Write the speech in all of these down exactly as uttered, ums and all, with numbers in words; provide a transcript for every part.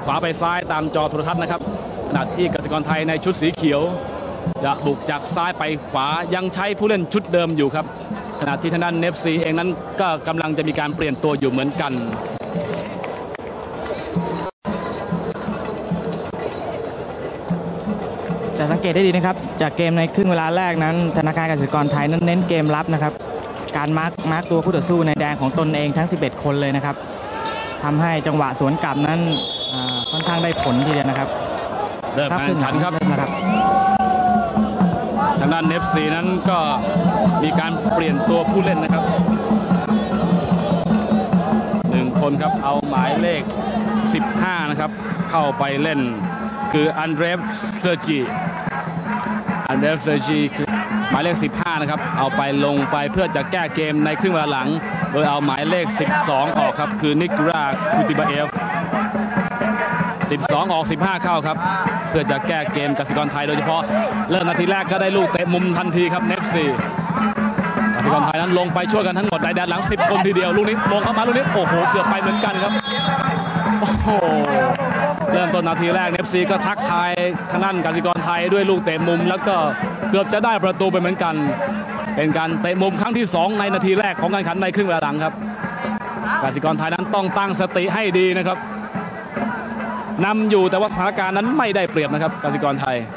ขวาไปซ้ายตามจอโทรทัศน์นะครับขณะที่กสิกรไทยในชุดสีเขียวจะบุกจากซ้ายไปขวายังใช้ผู้เล่นชุดเดิมอยู่ครับขณะที่ทางด้านเนฟซีเองนั้นก็กำลังจะมีการเปลี่ยนตัวอยู่เหมือนกันจะสังเกตได้ดีนะครับจากเกมในครึ่งเวลาแรกนั้นธนาคารกสิกรไทยนั้นเน้นเกมรับนะครับการมาร์กมาร์กตัวคู่ต่อสู้ในแดนของตนเองทั้งสิบเอ็ดคนเลยนะครับทำให้จังหวะสวนกลับนั้นค่อนข้างได้ผลทีเดียวนะครับเริ่มการแข่งขันครับนะครับทางด้านเนฟซีนั้นก็มีการเปลี่ยนตัวผู้เล่นนะครับหนึ่งคนครับเอาหมายเลขสิบห้านะครับเข้าไปเล่นคืออันเดรฟเซอร์จีอันเดรฟเซอร์จีคือหมายเลขสิบห้านะครับเอาไปลงไปเพื่อจะแก้เกมในครึ่งเวลาหลังโดยเอาหมายเลขสิบสองออกครับคือนิกูราคูติบาเอฟสิบสองออกสิบห้าเข้าครับเพื่อจะแก้เกมกสิกรไทยโดยเฉพาะเริ่มนาทีแรกก็ได้ลูกเตะมุมทันทีครับเนฟซีกสิกรไทยนั้นลงไปช่วยกันทั้งหมดในแดนหลังสิบคนทีเดียวลูกนี้ลงเข้ามาลูกนี้โอ้โหเกือบไปเหมือนกันครับโอ้โหเริ่มต้นนาทีแรกเนฟซีก็ทักทายทางด้านกสิกรไทยด้วยลูกเตะมุมแล้วก็เกือบจะได้ประตูไปเหมือนกันเป็นการเตะมุมครั้งที่สองในนาทีแรกของการแข่งขันในครึ่งเวลาหลังครับกสิกรไทยนั้นต้องตั้งสติให้ดีนะครับนำอยู่แต่ว่าสถานการณ์นั้นไม่ได้เปรียบนะครับกสิกรไทย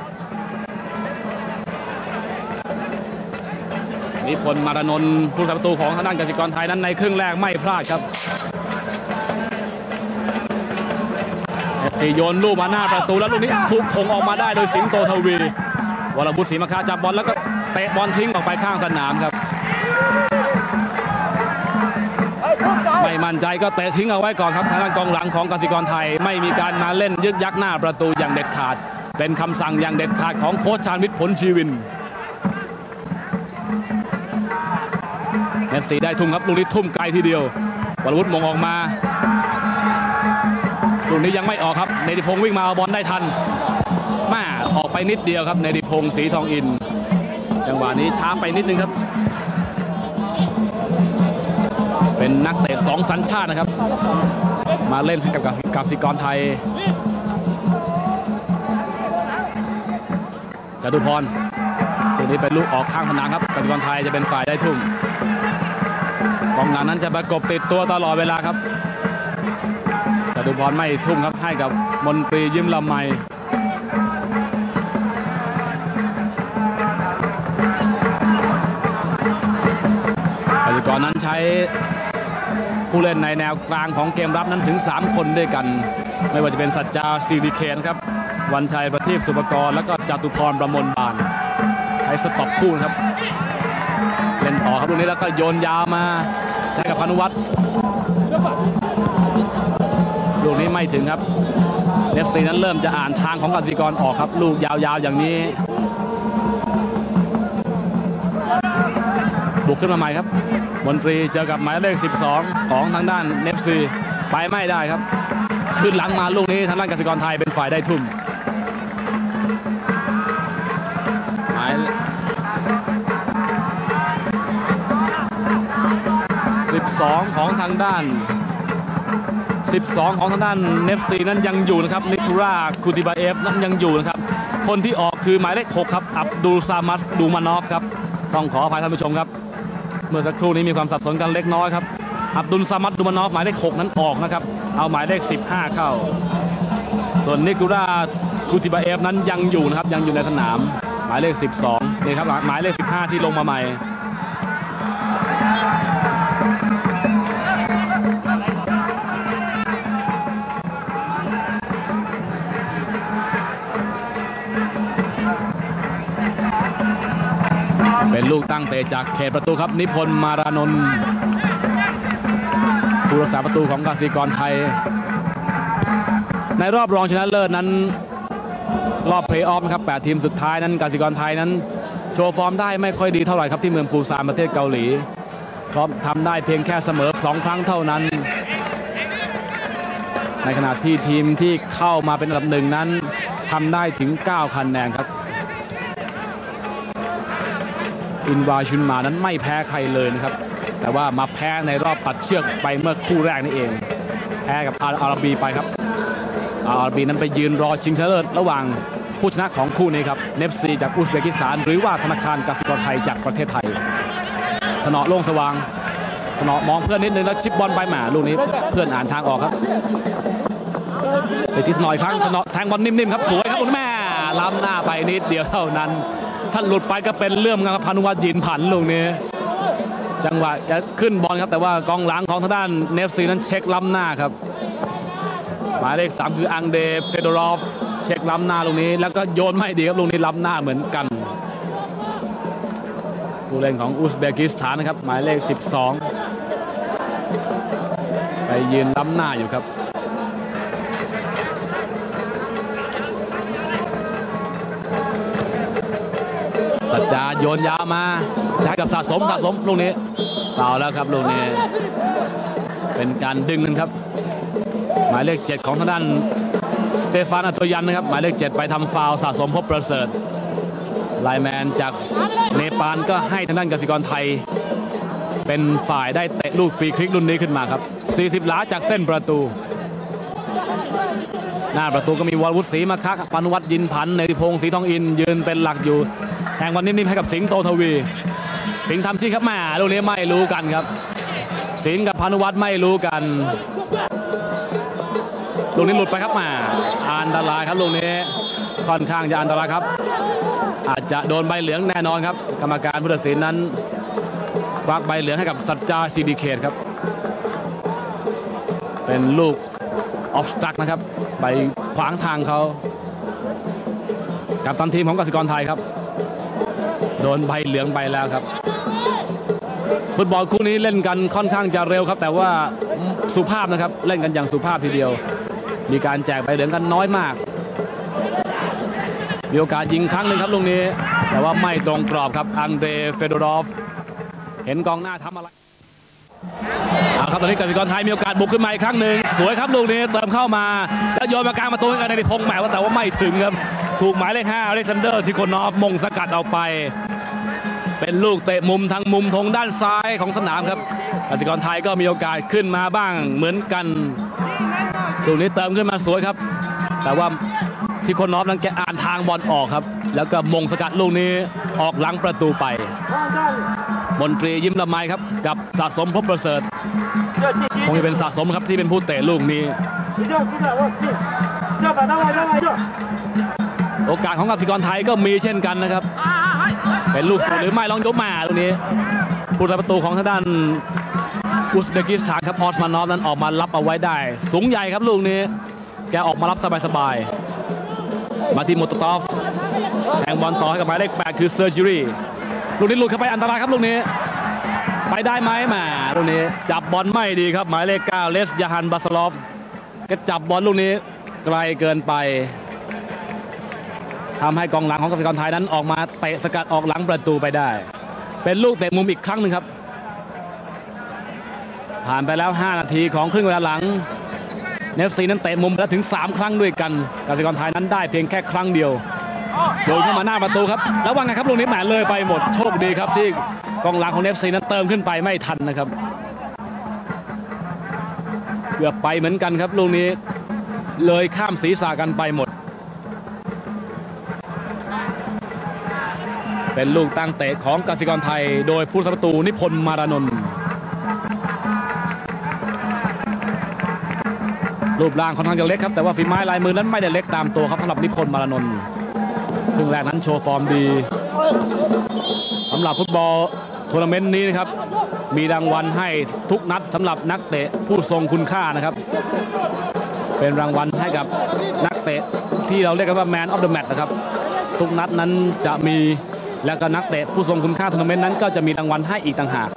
นิพนธ์มารนนท์ผู้รักษาประตูของทางด้านกสิกรไทยนั้นในครึ่งแรกไม่พลาดครับเอฟซีโยนลูกมาหน้าประตูแล้วลูกนี้ถูกคงออกมาได้โดยสิงโตทวีวรบุตรศรีมะคาจับบอลแล้วก็เตะบอลทิ้งออกไปข้างสนามครับไม่มั่นใจก็เตะทิ้งเอาไว้ก่อนครับทางด้านกองหลังของกสิกรไทยไม่มีการมาเล่นยึกยักหน้าประตูอย่างเด็ดขาดเป็นคำสั่งอย่างเด็ดขาดของโค้ชชาญวิทย์ผลชีวินเอฟซีได้ทุ่มครับลูกนี้ทุ่มไกลทีเดียววรวุฒิมงออกมาลูกนี้ยังไม่ออกครับเนติพงศ์วิ่งมาเอาบอลได้ทันมาออกไปนิดเดียวครับเนติพงศ์ศรีทองอินจังหวะนี้ช้าไปนิดนึงครับเป็นนักเตะสองสัญชาตินะครับมาเล่นให้กับกสิกรไทยจตุพรตัวนี้เป็นลูกออกข้างสนามครับกสิกรไทยจะเป็นฝ่ายได้ทุ่มกองหลังนั้นจะประกบติดตัวตลอดเวลาครับจตุพรไม่ทุ่มครับให้กับมนตรียิ้มละไมกสิกรนั้นใช้ผู้เล่นในแนวกลางของเกมรับนั้นถึงสามคนด้วยกันไม่ว่าจะเป็นสัจจาซีรีเคนครับวันชัยประทีปสุภกรแล้วก็จตุพรประมลบานใช้สต็อปคู่ครับเล่นต่อครับตรงนี้แล้วก็โยนยาวมาให้กับพานุวัฒน์ลูกนี้ไม่ถึงครับเอฟซีนั้นเริ่มจะอ่านทางของกสิกรออกครับลูกยาวๆอย่างนี้บุกขึ้นมาใหม่ครับมนตรีเจอกับหมายเลขสิบสองของทางด้านเนฟซีไปไม่ได้ครับขึ้นหลังมาลูกนี้ทางด้านกสิกรไทยเป็นฝ่ายได้ทุ่มหมายสิบสองของทางด้านสิบสองของทางด้านเนฟซีนั้นยังอยู่นะครับนิทูราคูติบาเอฟนั้นยังอยู่นะครับคนที่ออกคือหมายเลขหกครับอับดุลซามัดดูมานอฟครับต้องขออภัยท่านผู้ชมครับเมื่อสักครู่นี้มีความสับสนกันเล็กน้อยครับอับดุลซามัดดูมานอฟหมายเลขหกนั้นออกนะครับเอาหมายเลขสิบห้าเข้าส่วนนิกูราคูติบาเอฟนั้นยังอยู่นะครับยังอยู่ในสนามหมายเลขสิบสองนี่ครับหมายเลขสิบห้าที่ลงมาใหม่เป็นลูกตั้งเตะจากเขตประตูครับนิพนธ์มารานนท์ผู้รักษาประตูของกสิกรไทยในรอบรองชนะเลิศนั้นรอบเพลย์ออฟนะครับแปดทีมสุดท้ายนั้นกสิกรไทยนั้นโชว์ฟอร์มได้ไม่ค่อยดีเท่าไหร่ครับที่เมืองปูซานประเทศเกาหลีพร้อมทำได้เพียงแค่เสมอสองครั้งเท่านั้นในขณะที่ทีมที่เข้ามาเป็นอันดับหนึ่งนั้นทำได้ถึงเก้าคะแนนครับอินวาชุนมานั้นไม่แพ้ใครเลยนะครับแต่ว่ามาแพ้ในรอบตัดเชือกไปเมื่อคู่แรกนี่เองแพ้กับอาราบีไปครับออาร์บีนั้นไปยืนรอชิงชนะเลิศระหว่างผู้ชนะของคู่นี้ครับเนฟซีจากอุซเบกิสถานหรือว่าธนาคารกสิกรไทยจากประเทศไทยสนอโล่งสว่างสนอมองเพื่อนนิดนึงแล้วชิปบอลไปหมาลูกนี้เพื่อนอ่านทางออกครับไปที่สนออีกครั้งสนอแทงบอลนิ่มๆครับสวยครับคุณแม่ล้ำหน้าไปนิดเดียวเท่านั้นถ้าหลุดไปก็เป็นเรื่องครับพานุวัฒน์ยินผันลูกนี้จังหวะจะขึ้นบอลครับแต่ว่ากองหลังของทางด้านเนฟซีนั้นเช็คล้ำหน้าครับหมายเลขสามคืออังเดเฟโดรอฟเช็คล้ำหน้าลูกนี้แล้วก็โยนไม่ดีครับลูกนี้ล้ำหน้าเหมือนกันผู้เล่นของอุซเบกิสถานนะครับหมายเลขสิบสองไปยืนล้ำหน้าอยู่ครับสัจจาโยนยาวมาใช้กับสะสมสะสมลูกนี้เปล่าแล้วครับลูกนี้เป็นการดึงกันครับหมายเลขเจ็ดของทางด้านสเตฟานอัตยันนะครับหมายเลขเจ็ดไปทำฟาวล์สะสมพบประเสริฐไลแมนจากเนปาลก็ให้ทางด้านกสิกรไทยเป็นฝ่ายได้เตะลูกฟรีคิกรุ่นนี้ขึ้นมาครับสี่สิบหลาจากเส้นประตูหน้าประตูก็มีวรวุฒิศรีมาคะพานุวัฒน์ยินผันในพงศ์ศรีทองอินยืนเป็นหลักอยู่แทงบอลนิ่มๆให้กับสิงห์โตทวีสิงห์ทำชี้ครับแม่ลูกนี้ไม่รู้กันครับสิงห์กับพานุวัฒน์ไม่รู้กันลูกนี้หลุดไปครับมาอันตรายครับลูกนี้ค่อนข้างจะอันตรายครับอาจจะโดนใบเหลืองแน่นอนครับกรรมการผู้ตัดสินนั้นควักใบเหลืองให้กับสัจจาซิดิเคตครับเป็นลูกออฟสตั๊กนะครับไปขวางทางเขากับตันทีมของกสิกรไทยครับโดนใบเหลืองไปแล้วครับฟุตบอลคู่นี้เล่นกันค่อนข้างจะเร็วครับแต่ว่าสุภาพนะครับเล่นกันอย่างสุภาพทีเดียวมีการแจกใบเหลืองกันน้อยมากมีโอกาสยิงครั้งหนึ่งครับลูกนี้แต่ว่าไม่ตรงกรอบครับอังเดเฟโดรอฟเห็นกองหน้าทำอะไรเอาครับตอนนี้กสิกรไทยมีโอกาสบุกขึ้นมาอีกครั้งหนึ่งสวยครับลูกนี้เติมเข้ามาแล้วโยนมากลางประตูให้กับในพงษ์แหมว่าแต่ว่าไม่ถึงครับถูกหมายเลขห้าอเล็กซานเดอร์ทิโคนอฟมงสกัดเอาไปเป็นลูกเตะมุมทางมุมธงด้านซ้ายของสนามครับกสิกรไทยก็มีโอกาสขึ้นมาบ้างเหมือนกันลูกนี้เติมขึ้นมาสวยครับแต่ว่าทิโคนอฟนั้นแกอ่านทางบอลออกครับแล้วก็มงสกัดลูกนี้ออกหลังประตูไปมนตรียิ้มละไมครับกับสะสมพบประเสริฐคงจะเป็นสะสมครับที่เป็นผู้เตะลูกนี้โอกาสของกสิกรไทยก็มีเช่นกันนะครับเป็นลูกสูงหรือไม่ลองยกมาลูกนี้ผู้รักประตูของทางด้านอุซเบกิสถานครับออสมานอฟนั้นออกมารับเอาไว้ได้สูงใหญ่ครับลูกนี้แกออกมารับสบายๆมาที่โมโตตอฟแทงบอลต่อให้กับหมายเลขแปดคือเซอร์จิรีลูกนี้หลุดเข้าไปอันตรายครับลูกนี้ไปได้ไหมแหมลูกนี้จับบอลไม่ดีครับหมายเลขเก้าเลสยาฮันบาสลอฟก็จับบอลลูกนี้ไกลเกินไปทำให้กองหลังของกสิกรไทยนั้นออกมาเตะสกัดออกหลังประตูไปได้เป็นลูกเตะมุมอีกครั้งหนึ่งครับผ่านไปแล้วห้านาทีของครึ่งเวลาหลังเนฟซีนั้นเตะมุมแล้วถึงสามครั้งด้วยกันกสิกรไทยนั้นได้เพียงแค่ครั้งเดียวโยนเข้ามาหน้าประตูครับแล้วว่าไงครับลูกนี้แหมเลยไปหมดโชคดีครับที่กองหลังของเนฟซีนั้นเติมขึ้นไปไม่ทันนะครับเกือบไปเหมือนกันครับลูกนี้เลยข้ามศีรษะกันไปหมดเป็นลูกตั้งเตะของกสิกรไทยโดยผู้รักษาประตูนิพนธ์มารานนท์รูปร่างค่อนข้างจะเล็กครับแต่ว่าฝีไม้ลายมือนั้นไม่ได้เล็กตามตัวครับสำหรับนิพนธ์มารานนท์ครึ่งแรกนั้นโชว์ฟอร์มดีสำหรับฟุตบอลทัวร์นาเมนต์นี้นะครับมีรางวัลให้ทุกนัดสำหรับนักเตะผู้ทรงคุณค่านะครับเป็นรางวัลให้กับนักเตะที่เราเรียกกันว่า Man of the Match นะครับทุกนัดนั้นจะมีแล้วก็นักเตะผู้ทรงคุณค่าทัวร์นาเมนต์นั้นก็จะมีรางวัลให้อีกต่างหาก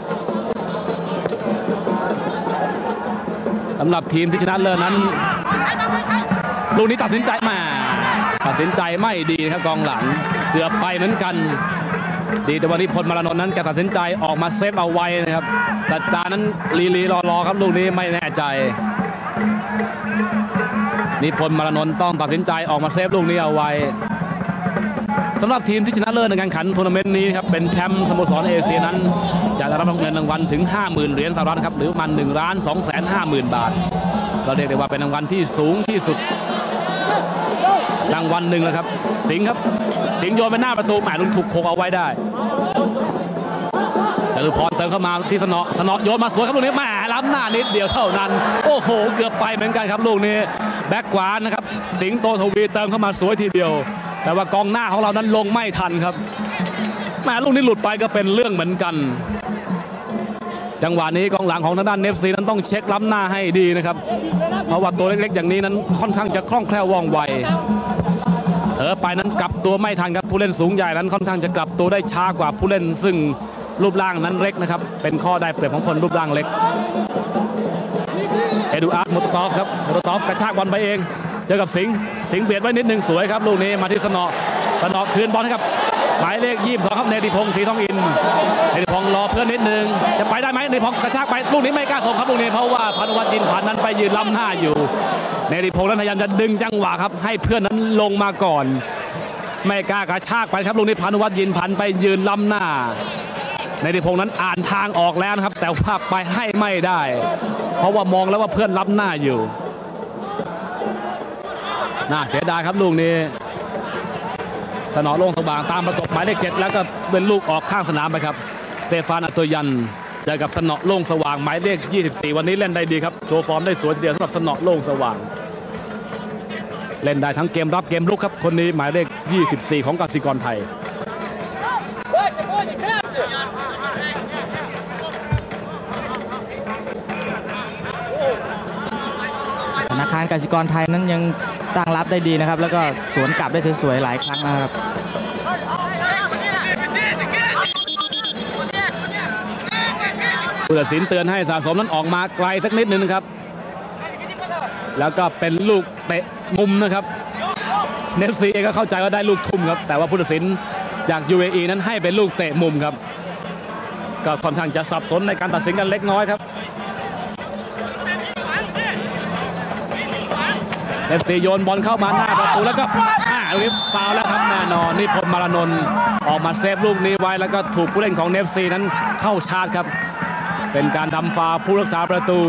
สำหรับทีมที่ชนะเลิศนั้นลูกนี้ตัดสินใจมาตัดสินใจไม่ดีครับกองหลังเกือบไปเหมือนกันดีแต่วันนี้พลมารานนท์นั้นแกตัดสินใจออกมาเซฟเอาไว้นะครับสัจจานั้นลีลีรอรอครับลูกนี้ไม่แน่ใจนี่พลมารานนท์ต้องตัดสินใจออกมาเซฟลูกนี้เอาไว้สำหรับทีมที่ชนะเลิศในการขันทัวร์นาเมนต์นี้ครับเป็นแชมป์สโมสรเอเชียนั้นจะได้รับเงินรางวัลถึง ห้าหมื่น เหรียญสหรัฐครับหรือประมาณหนึ่งล้านสองแสนห้าหมื่น บาทก็เรียกได้ว่าเป็นรางวัลที่สูงที่สุดรางวัลหนึ่งแล้วครับสิงห์ครับสิงห์โยนไปหน้าประตูแหมลุงถูกโขกเอาไว้ได้จตุพรเติมเข้ามาที่สนอสนอโยนมาสวยครับลูกนี้แหมล้ำหน้านิดเดียวเท่านั้นโอ้โหเกือบไปเหมือนกันครับลูกนี้แบ็กขวานะครับสิงห์โตทวีเติมเข้ามาสวยทีเดียวแต่ว่ากองหน้าของเรานั้นลงไม่ทันครับแหมลูกนี้หลุดไปก็เป็นเรื่องเหมือนกันจังหวะนี้กองหลังของทางด้านเนฟซีนั้นต้องเช็คล้ำหน้าให้ดีนะครับเพราะว่าตัวเล็กๆอย่างนี้นั้นค่อนข้างจะคล่องแคล่วว่องไวเออไปนั้นกลับตัวไม่ทันครับผู้เล่นสูงใหญ่นั้นค่อนข้างจะกลับตัวได้ช้ากว่าผู้เล่นซึ่งรูปร่างนั้นเล็กนะครับเป็นข้อได้เปรียบของคนรูปร่างเล็กเอดูอาร์ตโมโตตอฟครับโมโตตอฟกระชากบอลไปเองเจอกับสิงห์สิงห์เบียดไว้นิดนึงสวยครับลูกนี้มาที่สนอสนอคืนบอลให้กับหมายเลขยี่สิบสองครับเนติพงศ์ศรีทองอินเนติพงศ์รอเพื่อนนิดนึงจะไปได้ไหมเนติพงศ์กระชากไปลูกนี้ไม่กล้าส่งครับลูกนี้เพราะว่าพานุวัฒน์ยินผันนั้นไปยืนล้ำหน้าอยู่เนติพงศ์นั้นพยายามจะดึงจังหวะครับให้เพื่อนนั้นลงมาก่อนไม่กล้ากระชากไปครับลูกนี้พานุวัฒน์ยินผันไปยืนล้ำหน้าเนติพงศ์นั้นอ่านทางออกแล้วนะครับแต่ว่าไปให้ไม่ได้เพราะว่ามองแล้วว่าเพื่อนล้ำหน้าอยู่น่าเสียดายครับลูกนี้สนอโล่งสว่างตามประกบหมายเลขเจ็ดแล้วก็เป็นลูกออกข้างสนามไปครับสเตฟานอัตโตยันเจอกับสนอโล่งสว่างหมายเลขยี่สิบสี่วันนี้เล่นได้ดีครับโชว์ฟอร์มได้สวยทีเดียวสำหรับสนอโล่งสว่างเล่นได้ทั้งเกมรับเกมลุกครับคนนี้หมายเลขยี่สิบสี่ของกสิกรไทยธนาคารกสิกรไทยนั้นยังตั้งรับได้ดีนะครับแล้วก็สวนกลับได้สวยๆหลายครั้งนะครับผู้ตัดสินเตือนให้สะสมนั้นออกมาไกลสักนิดนึงนะครับแล้วก็เป็นลูกเตะมุมนะครับเนฟซีเองก็เข้าใจว่าได้ลูกทุ่มครับแต่ว่าผู้ตัดสินจาก ยู เอ อี นั้นให้เป็นลูกเตะมุมครับก็ค่อนข้างจะสับสนในการตัดสินกันเล็กน้อยครับเอฟซีโยนบอลเข้ามาหน้าประตูแล้วก็อ่าลูกนี้ฟาวแล้วครับแน่นอนนี่พลมารานนท์ออกมาเซฟลูกนี้ไว้แล้วก็ถูกผู้เล่นของเอฟซีนั้นเข้าชาร์จครับเป็นการทำฟาวผู้รักษาประตู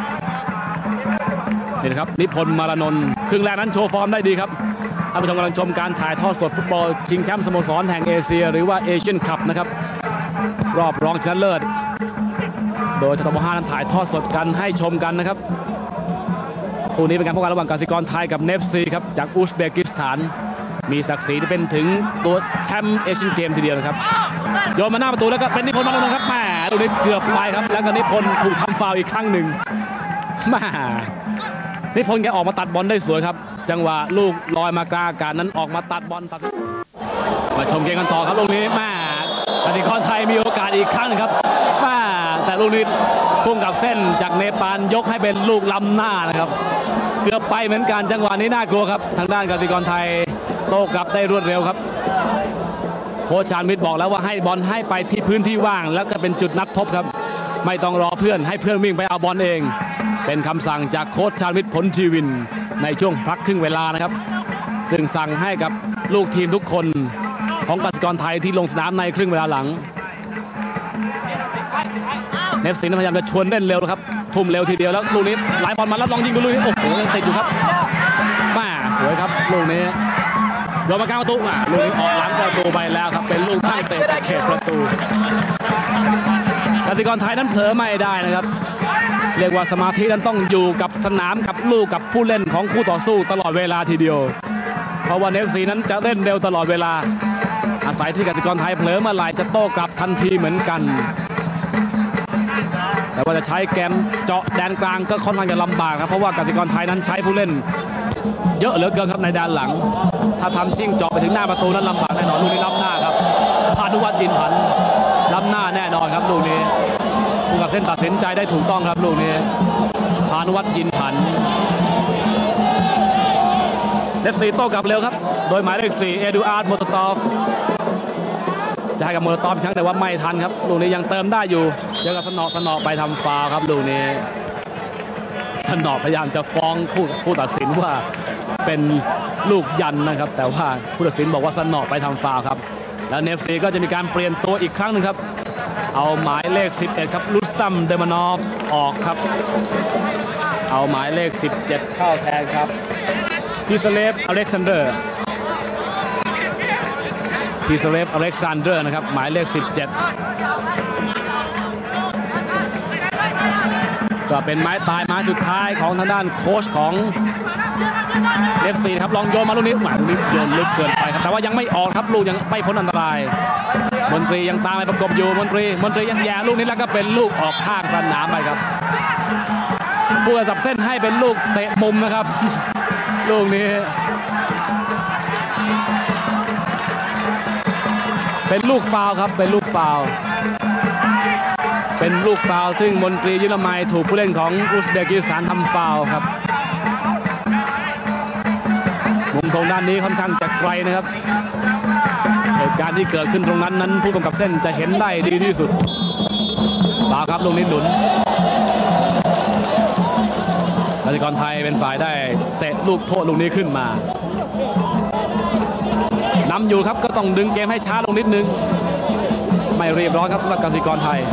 นี่นะครับนิพนธ์มารานนท์ครึ่งแรกนั้นโชว์ฟอร์มได้ดีครับท่านผู้ชมกำลังชมการถ่ายทอดสดฟุตบอลชิงแชมป์สโมสรแห่งเอเชียหรือว่าเอเชียนคัพนะครับรอบรองชนะเลิศโดยททบห้านั้นถ่ายทอดสดกันให้ชมกันนะครับคู่นี้เป็นการพบกันระหว่างกสิกรไทยกับเนฟซีครับจากอุซเบกิสถานมีศักดิ์ศรีที่เป็นถึงตัวแชมป์เอเชียนเกมทีเดียวนะครับโยนมาหน้าประตูแล้วก็เป็นนิพนธ์มารานนท์ครับแหมลูกนี้เกือบไปครับแล้วก็นิพนธ์ถูกทำฟาวล์อีกครั้งหนึ่งแหมนิพนธ์แกออกมาตัดบอลได้สวยครับจังหวะลูกลอยมากลางอากาศนั้นออกมาตัดบอลตัดมาชมเกมกันต่อครับลูกนี้แหมกสิกรไทยมีโอกาสอีกครั้งนึงครับแหมแต่ลูกนี้พุ่งกับเส้นจากเนปาลยกให้เป็นลูกล้ำหน้านะครับเกือบไปเหมือนกันจังหวะนี้น่ากลัวครับทางด้านกสิกรไทยโต้กลับได้รวดเร็วครับโค้ชชาญวิทย์บอกแล้วว่าให้บอลให้ไปที่พื้นที่ว่างแล้วก็เป็นจุดนัดพบครับไม่ต้องรอเพื่อนให้เพื่อนวิ่งไปเอาบอลเองเป็นคำสั่งจากโค้ชชาญวิทย์ผลชีวินในช่วงพักครึ่งเวลานะครับซึ่งสั่งให้กับลูกทีมทุกคนของกสิกรไทยที่ลงสนามในครึ่งเวลาหลังเนฟซีพยายามจะชวนเล่นเร็วนะครับทุ่มเร็วทีเดียวแล้วลูกนี้ไหลบอลมาแล้วลองยิงดูลูกนี้โอ้โหยังติดอยู่ครับมาสวยครับลูกนี้โดนมากลางประตูอ่ะลูกนี้ออกหลังประตูไปแล้วครับเป็นลูกตั้งเตะเขตประตูกสิกรไทยนั้นเผลอไม่ได้นะครับเรียกว่าสมาธินั้นต้องอยู่กับสนามกับลูกกับผู้เล่นของคู่ต่อสู้ตลอดเวลาทีเดียวเพราะว่าเนฟซีนั้นจะเล่นเร็วตลอดเวลาอาศัยที่กสิกรไทยเผลอเมื่อไหร่จะโต้กลับทันทีเหมือนกันแต่ว่าจะใช้แกมเจาะแดนกลางก็ค่อนข้างจะลำบากครับเพราะว่ากสิกรไทยนั้นใช้ผู้เล่นเยอะเหลือเกินครับในด้านหลังถ้าทำชิ่งเจาะไปถึงหน้าประตูนั้นลำบากแน่นอนลูกนี้ล้ำหน้าครับพานุวัฒน์ยินผันล้ำหน้าแน่นอนครับลูกนี้ผู้กับเส้นตัดสินใจได้ถูกต้องครับลูกนี้พานุวัฒน์ยินผันเลฟซีโต้กลับเร็วครับโดยหมายเลขสี่เอดูอาร์ตโมโตตอฟจะให้กับโมโตตอฟครั้งแต่ว่าไม่ทันครับลูกนี้ยังเติมได้อยู่เจอกับสนอสนอไปทำฟาวล์ครับลูกนี้สนอพยายามจะฟ้องผู้ผู้ตัดสินว่าเป็นลูกยันนะครับแต่ว่าผู้ตัดสินบอกว่าสนอไปทำฟาวล์ครับแล้วเนฟซีก็จะมีการเปลี่ยนตัวอีกครั้งหนึ่งครับเอาหมายเลขสิบเอ็ดครับลุสตัมเดมานอฟออกครับเอเอาหมายเลขสิบเจ็ดเข้าแทนครับพิสเลฟอเล็กซานเดอร์พิสเลฟอเล็กซานเดอร์นะครับหมายเลขสิบเจ็ดก็เป็นไม้ตายไม้สุดท้ายของทางด้านโค้ชของ เอฟ ซี ครับลองโยนมาลูกนี้หมายลูกนี้โยนลึกเกินไปครับแต่ว่ายังไม่ออกครับลูกยังไม่พ้นอันตรายมนตรียังตามไปประกบอยู่มนตรีมนตรียังแย่ลูกนี้แล้วก็เป็นลูกออกข้างสนามไปครับผู้จับเส้นให้เป็นลูกเตะมุมนะครับลูกนี้เป็นลูกฟาวล์ครับเป็นลูกฟาวล์เป็นลูกฟาวล์ซึ่งมนตรียุลมัยถูกผู้เล่นของอุซเบกิสถานทำฟาวล์ครับมุมตรงด้านนี้ค่อนข้างจะไกลนะครับเหตุการณ์ที่เกิดขึ้นตรงนั้นนั้นผู้กำกับเส้นจะเห็นได้ดีที่สุดฟาวล์ครับลูกนี้หนุนราชกรไทยเป็นฝ่ายได้เตะลูกโทษลูกนี้ขึ้นมานำอยู่ครับก็ต้องดึงเกมให้ช้าลงนิดนึงไม่รีบร้อนครับสำหรับกสิกรไทย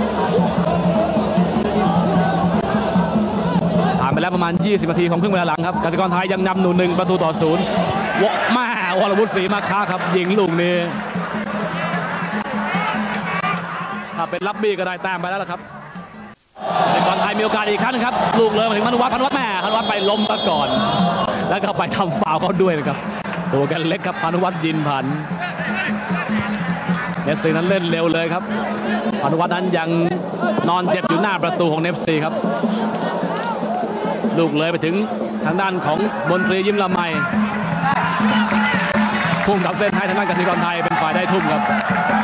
ผ่านไปแล้วประมาณยี่สิบนาทีของครึ่งเวลาหลังครับกสิกรไทยยังนำหนูหนึ่งประตูต่อศูนย์วกมาวรวุฒิศรีมาค้าครับยิงลูกนี้ถ้าเป็นลับบี้ก็ได้แต้มไปแล้วล่ะครับกสิกรไทยมีโอกาสอีกครั้งนึงครับลูกเลยมาถึงพานุวัฒน์พานุวัฒน์แม่พานุวัฒน์ไปล้มซะก่อนแล้วก็ไปทำฟาวล์เขาด้วยนะครับโอ้กันเล็กครับพานุวัฒน์ยินผันเนฟซีนั้นเล่นเร็วเลยครับพานุวัฒน์นั้นยังนอนเจ็บอยู่หน้าประตูของเนฟซีครับลูกเลยไปถึงทางด้านของมนตรียิ้มละไมพุ่งกับเส้นให้ทางด้านกสิกรไทยเป็นฝ่ายได้ทุ่มครับ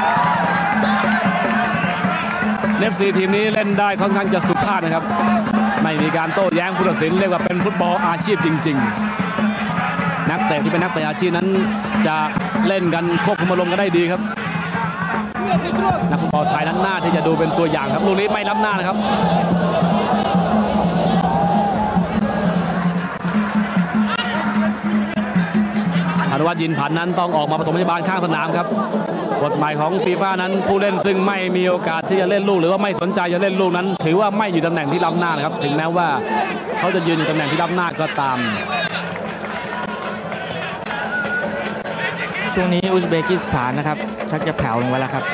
เนฟซีทีมนี้เล่นได้ค่อนข้างจะสุภาพนะครับไม่มีการโต้แย้งผู้ตัดสินเรียกว่าเป็นฟุตบอลอาชีพจริงๆนักเตะที่เป็นนักเตะอาชีพนั้นจะเล่นกันควบคุมอารมณ์กันได้ดีครับนักฟุตบอลไทยนั้นน่าที่จะดูเป็นตัวอย่างครับลูกนี้ไม่ล้ำหน้านะครับพานุวัฒน์ยินผันนั้นต้องออกมาปฐมพยาบาลข้างสนามครับกฎหมายของฟีฟ่านั้นผู้เล่นซึ่งไม่มีโอกาสที่จะเล่นลูกหรือว่าไม่สนใจจะเล่นลูกนั้นถือว่าไม่อยู่ตำแหน่งที่ล้ำหน้านะครับถึงแม้ว่าเขาจะยืนอยู่ตำแหน่งที่ล้ำหน้าก็ตามช่วงนี้อุซเบกิสถานนะครับชักจะแผ่วลงไปแล้วครับ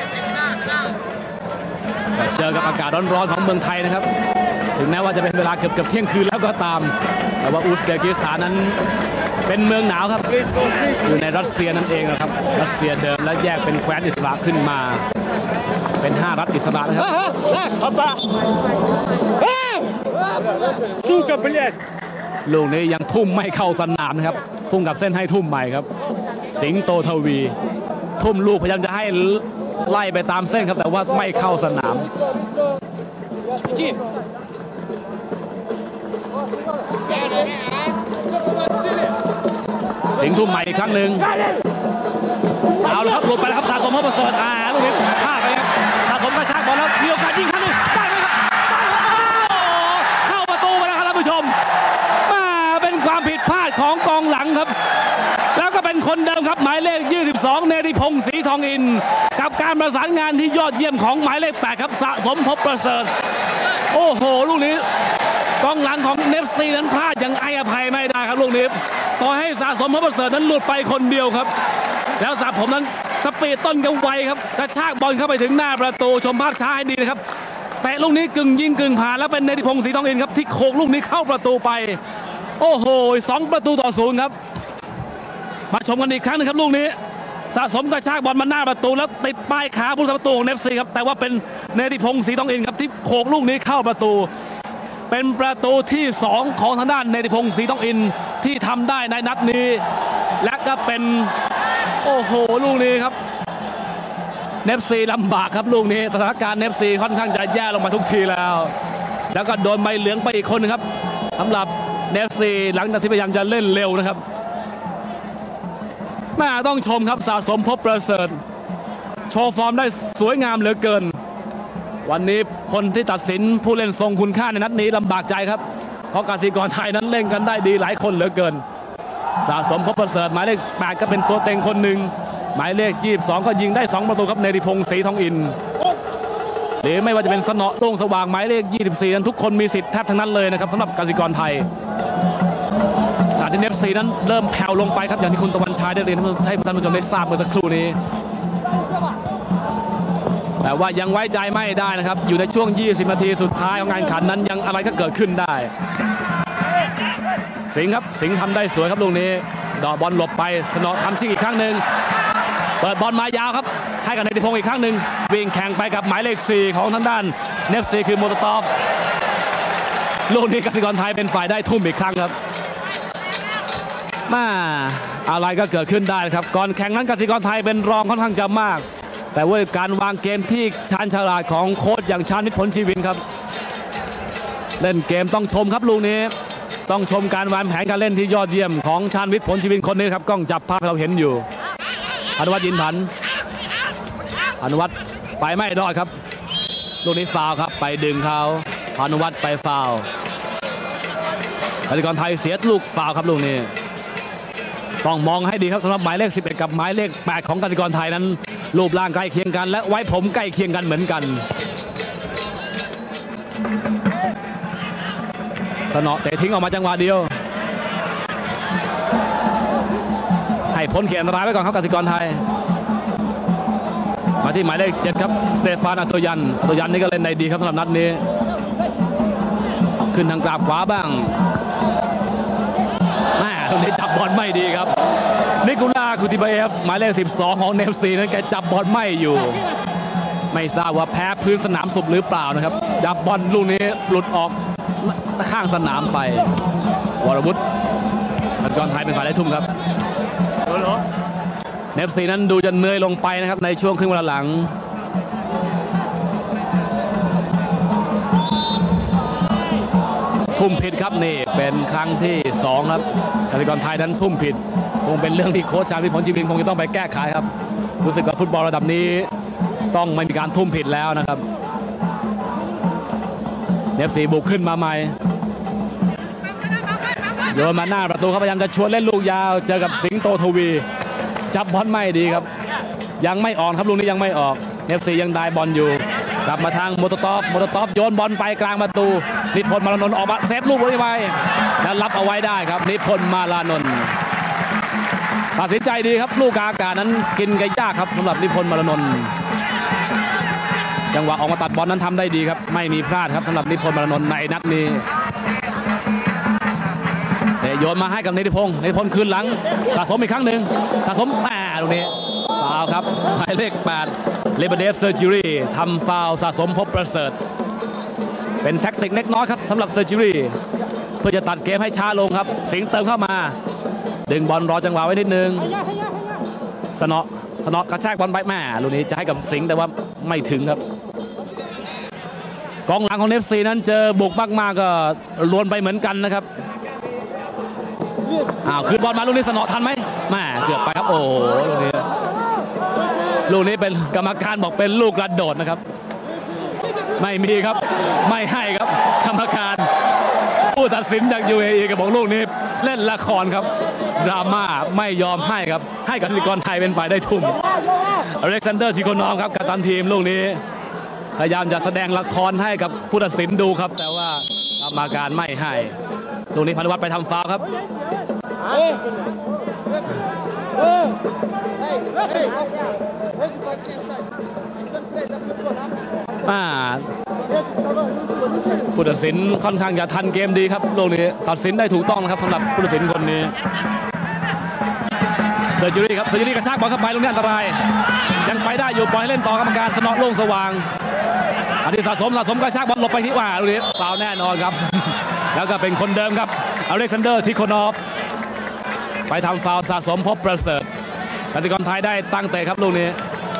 เจอกับอากาศร้อนๆของเมืองไทยนะครับถึงแม้ว่าจะเป็นเวลาเกือบๆเที่ยงคืนแล้วก็ตามแต่ว่าอุซเบกิสถานนั้นเป็นเมืองหนาวครับอยู่ในรัสเซียนั่นเองนะครับรัสเซียเดิมและแยกเป็นแคว้นอิสระขึ้นมาเป็นห้ารัฐอิสระนะครับลูกนี้ยังทุ่มไม่เข้าสนามนะครับพุ่งกับเส้นให้ทุ่มใหม่ครับสิงโตทวีทุ่มลูกพยายามจะให้ไล่ไปตามเส้นครับแต่ว่าไม่เข้าสนามสิงทุ่มใหม่อีกครั้งหนึ่งเอาละครับหลุดไปแล้วครับสะสมพบประเสริฐอ่าลูกนี้พลาดไปครับสะสมกระชากบอลแล้วมีโอกาสยิงครั้งหนึ่งได้ไหมครับเข้าประตูไปแล้วครับท่านผู้ชมมาเป็นความผิดพลาดของกองหลังครับแล้วก็เป็นคนเดิมครับหมายเลขยี่สิบสองเนติพงศ์ศรีทองอินกับการประสานงานที่ยอดเยี่ยมของหมายเลขแปดครับสะสมพบประเสริฐโอ้โหลูกนี้กองหลังของเนฟซีนั้นพลาดอย่างไอ้อภัยไม่ได้ครับลูกนี้ต่อให้สะสมพบประเสริฐนั้นหลุดไปคนเดียวครับแล้วสะผมนั้นสปีดต้นกันไวครับกระชากบอลเข้าไปถึงหน้าประตูชมภาพช้าให้ดีนะครับแต่ลูกนี้กึ่งยิงกึ่งผ่านแล้วเป็นเนติพงศ์ศรีทองอินครับที่โขกลูกนี้เข้าประตูไปโอ้โหสองประตูต่อศูนย์ครับมาชมกันอีกครั้งนึงครับลูกนี้สะสมกระชากบอลมาหน้าประตูแล้วติดปลายขาผู้รักษาประตูของเนฟซีครับแต่ว่าเป็นเนติพงศ์ศรีทองอินครับที่โขกลูกนี้เข้าประตูเป็นประตูที่สองของทางด้านเนติพงศ์ศรีทองอินที่ทำได้ในนัดนี้และก็เป็นโอ้โหลูกนี้ครับเนฟซีลำบากครับลูกนี้สถานการณ์เนฟซีค่อนข้างจะแย่ลงมาทุกทีแล้วแล้วก็โดนใบเหลืองไปอีกคนนึงครับสำหรับเนฟซีหลังจากที่พยายามจะเล่นเร็วนะครับแม่ต้องชมครับสะสมพบประเสริฐโชว์ฟอร์มได้สวยงามเหลือเกินวันนี้คนที่ตัดสินผู้เล่นทรงคุณค่าในนัดนี้ลำบากใจครับเพราะกสิกรไทยนั้นเล่นกันได้ดีหลายคนเหลือเกินสะสมพบประเสริฐหมายเลขแปดก็เป็นตัวเต็งคนหนึ่งหมายเลขยี่สิบสองก็ยิงได้สองประตูครับเนติพงศ์ศรีทองอินหรือไม่ว่าจะเป็นสนอโล่งสว่างหมายเลขยี่สิบสี่นั้นทุกคนมีสิทธิ์แทบทั้งนั้นเลยนะครับสำหรับกสิกรไทยจากที่เนฟซีนั้นเริ่มแผ่วลงไปครับอย่างที่คุณตะวันชายได้เรียนให้ท่านผู้ชมได้ทราบเมื่อสักครู่นี้แต่ว่ายังไว้ใจไม่ได้นะครับอยู่ในช่วงยี่สิบนาทีสุดท้ายของงานขันนั้นยังอะไรก็เกิดขึ้นได้สิงห์ครับสิงห์ทำได้สวยครับลูกนี้ดอกบอลหลบไปสนอทำชิงอีกครั้งหนึ่งเปิดบอลมายาวครับให้กับเนติพงศ์อีกครั้งหนึ่งวิ่งแข่งไปกับหมายเลขสี่ของทางด้านเนฟซีคือโมโตตอฟลูกนี้กสิกรไทยเป็นฝ่ายได้ทุ่มอีกครั้งครับมาอะไรก็เกิดขึ้นได้ครับก่อนแข่งนั้นกสิกรไทยเป็นรองค่อนข้างจะมากแต่ว่าการวางเกมที่ชาญฉลาดของโค้ชอย่างชาญวิทย์ผลชีวินครับเล่นเกมต้องชมครับลูกนี้ต้องชมการวางแผนการเล่นที่ยอดเยี่ยมของชาญวิทย์ผลชีวินคนนี้ครับกล้องจับภาพเราเห็นอยู่อนุวัฒน์ยินผันอนุวัฒน์ไปไม่รอดครับลูกนี้ฟาวครับไปดึงเขาอนุวัฒน์ไปฟาวกสิกรไทยเสียลูกฟาวครับลูกนี้ต้องมองให้ดีครับสำหรับหมายเลขสิบเอ็ดกับหมายเลขแปดของกสิกรไทยนั้นรูปร่างใกล้เคียงกันและไว้ผมใกล้เคียงกันเหมือนกันสนอเตะทิ้งออกมาจังหวะเดียวให้พ้นเขตอันตรายไว้ก่อนครับกสิกรไทยมาที่หมายเลขเจ็ดครับสเตฟานอัตโตยันอัตโตยันนี่ก็เล่นได้ดีครับสำหรับนัดนี้ขึ้นทางกราบขวาบ้างแม่ตรงนี้จับบอลไม่ดีครับนิโคล่าคูติบาเอฟหมายเลขสิบสองของเนฟซีนั้นแกจับบอลไม่อยู่ไม่ทราบว่าแพ้พื้นสนามสุบหรือเปล่านะครับจับบอลลูกนี้หลุดออกข้างสนามไปวรวุฒิกสิกรไทยเป็นฝ่ายได้ทุ่มครับเนฟซีนั้นดูจะเหนื่อยลงไปนะครับในช่วงครึ่งเวลาหลังทุ่มผิดครับนี่เป็นครั้งที่สองครับกสิกรไทยนั้นทุ่มผิดคงเป็นเรื่องที่โค้ชชาญวิทย์ผลชีวินคงจะต้องไปแก้ไขครับรู้สึกว่าฟุตบอลระดับนี้ต้องไม่มีการทุ่มผิดแล้วนะครับเนฟซีบุกขึ้นมาใหม่โยนมาหน้าประตูเขาพยายามจะชวนเล่นลูกยาวเจอกับสิงโตทวีจับบอลไม่ดีครับยังไม่ออกครับลูกนี้ยังไม่ออกเนฟซียังได้บอลอยู่กลับมาทางโมโตตอฟโมโตตอฟโยนบอลไปกลางประตูนิพนธ์มาลานนท์ออกมาเซฟลูกนี้ไปแล้วรับเอาไว้ได้ครับนิพนธ์มาลานนท์ตัดสินใจดีครับลูกกลางอากาศนั้นกินกันยากครับสำหรับนิพนธ์มาลานนท์จังหวะออกมาตัดบอลนั้นทำได้ดีครับไม่มีพลาดครับสำหรับนิพนธ์มาลานนท์ในนัดนี้แต่โยนมาให้กับนิติพงศ์นิติพงศ์คืนหลังสะสมอีกครั้งหนึ่งสะสมแหมตรงนี้ฟาวครับหมายเลขแปดเลเบเดฟเซอร์จิรี่ทำฟาวสะสมพบประเสริฐเป็นแท็กติกเล็กน้อยครับสำหรับเซอร์จิรี่เพื่อจะตัดเกมให้ช้าลงครับสิงห์เติมเข้ามาดึงบอลรอจังหวะไว้นิดนึงสนอสนอกระแทกบอลไปแม่ลูกนี้จะให้กับสิงห์แต่ว่าไม่ถึงครับกองหลังของเนฟซีนั้นเจอบุกมากๆก็ล้วนไปเหมือนกันนะครับอ้าวคืนบอลมาลูกนี้สนอทันไหมแม่เกือบไปครับโอ้โหลูกนี้ลูกนี้เป็นกรรมการบอกเป็นลูกกระโดดนะครับไม่มีครับไม่ให้ครับกรรมการผู้ตัดสินจาก ยู เอ อี ก็บอกลูกนี้เล่นละครครับดราม่าไม่ยอมให้ครับให้กับกสิกรไทยเป็นฝ่ายได้ทุ่มอเล็กซานเดอร์ชิโคนอฟครับกัปตันทีมลูกนี้พยายามจะแสดงละครให้กับผู้ตัดสินดูครับแต่ว่ากรรมการไม่ให้ลูกนี้พานุวัฒน์ไปทำฟาวล์ครับผู้ตัดสินค่อนข้างจะทันเกมดีครับลูกนี้ตัดสินได้ถูกต้องนะครับสำหรับผู้ตัดสินคนนี้เซอร์จิรี่ครับเซอร์จิรี่กระชากบอลเข้าไปลูกนี้อันตรายยังไปได้อยู่ปล่อยเล่นต่อกรรมการสนอโล่งสว่างอดีตสะสมสะสมกระชากบอลหลบไปที่ว่าลูกนี้ฟาวล์แน่นอนครับแล้วก็เป็นคนเดิมครับอเล็กซานเดอร์ทิโคนอฟไปทำฟาวล์สะสมพบประเสริฐกสิกรไทยได้ตั้งเตะครับลูกนี้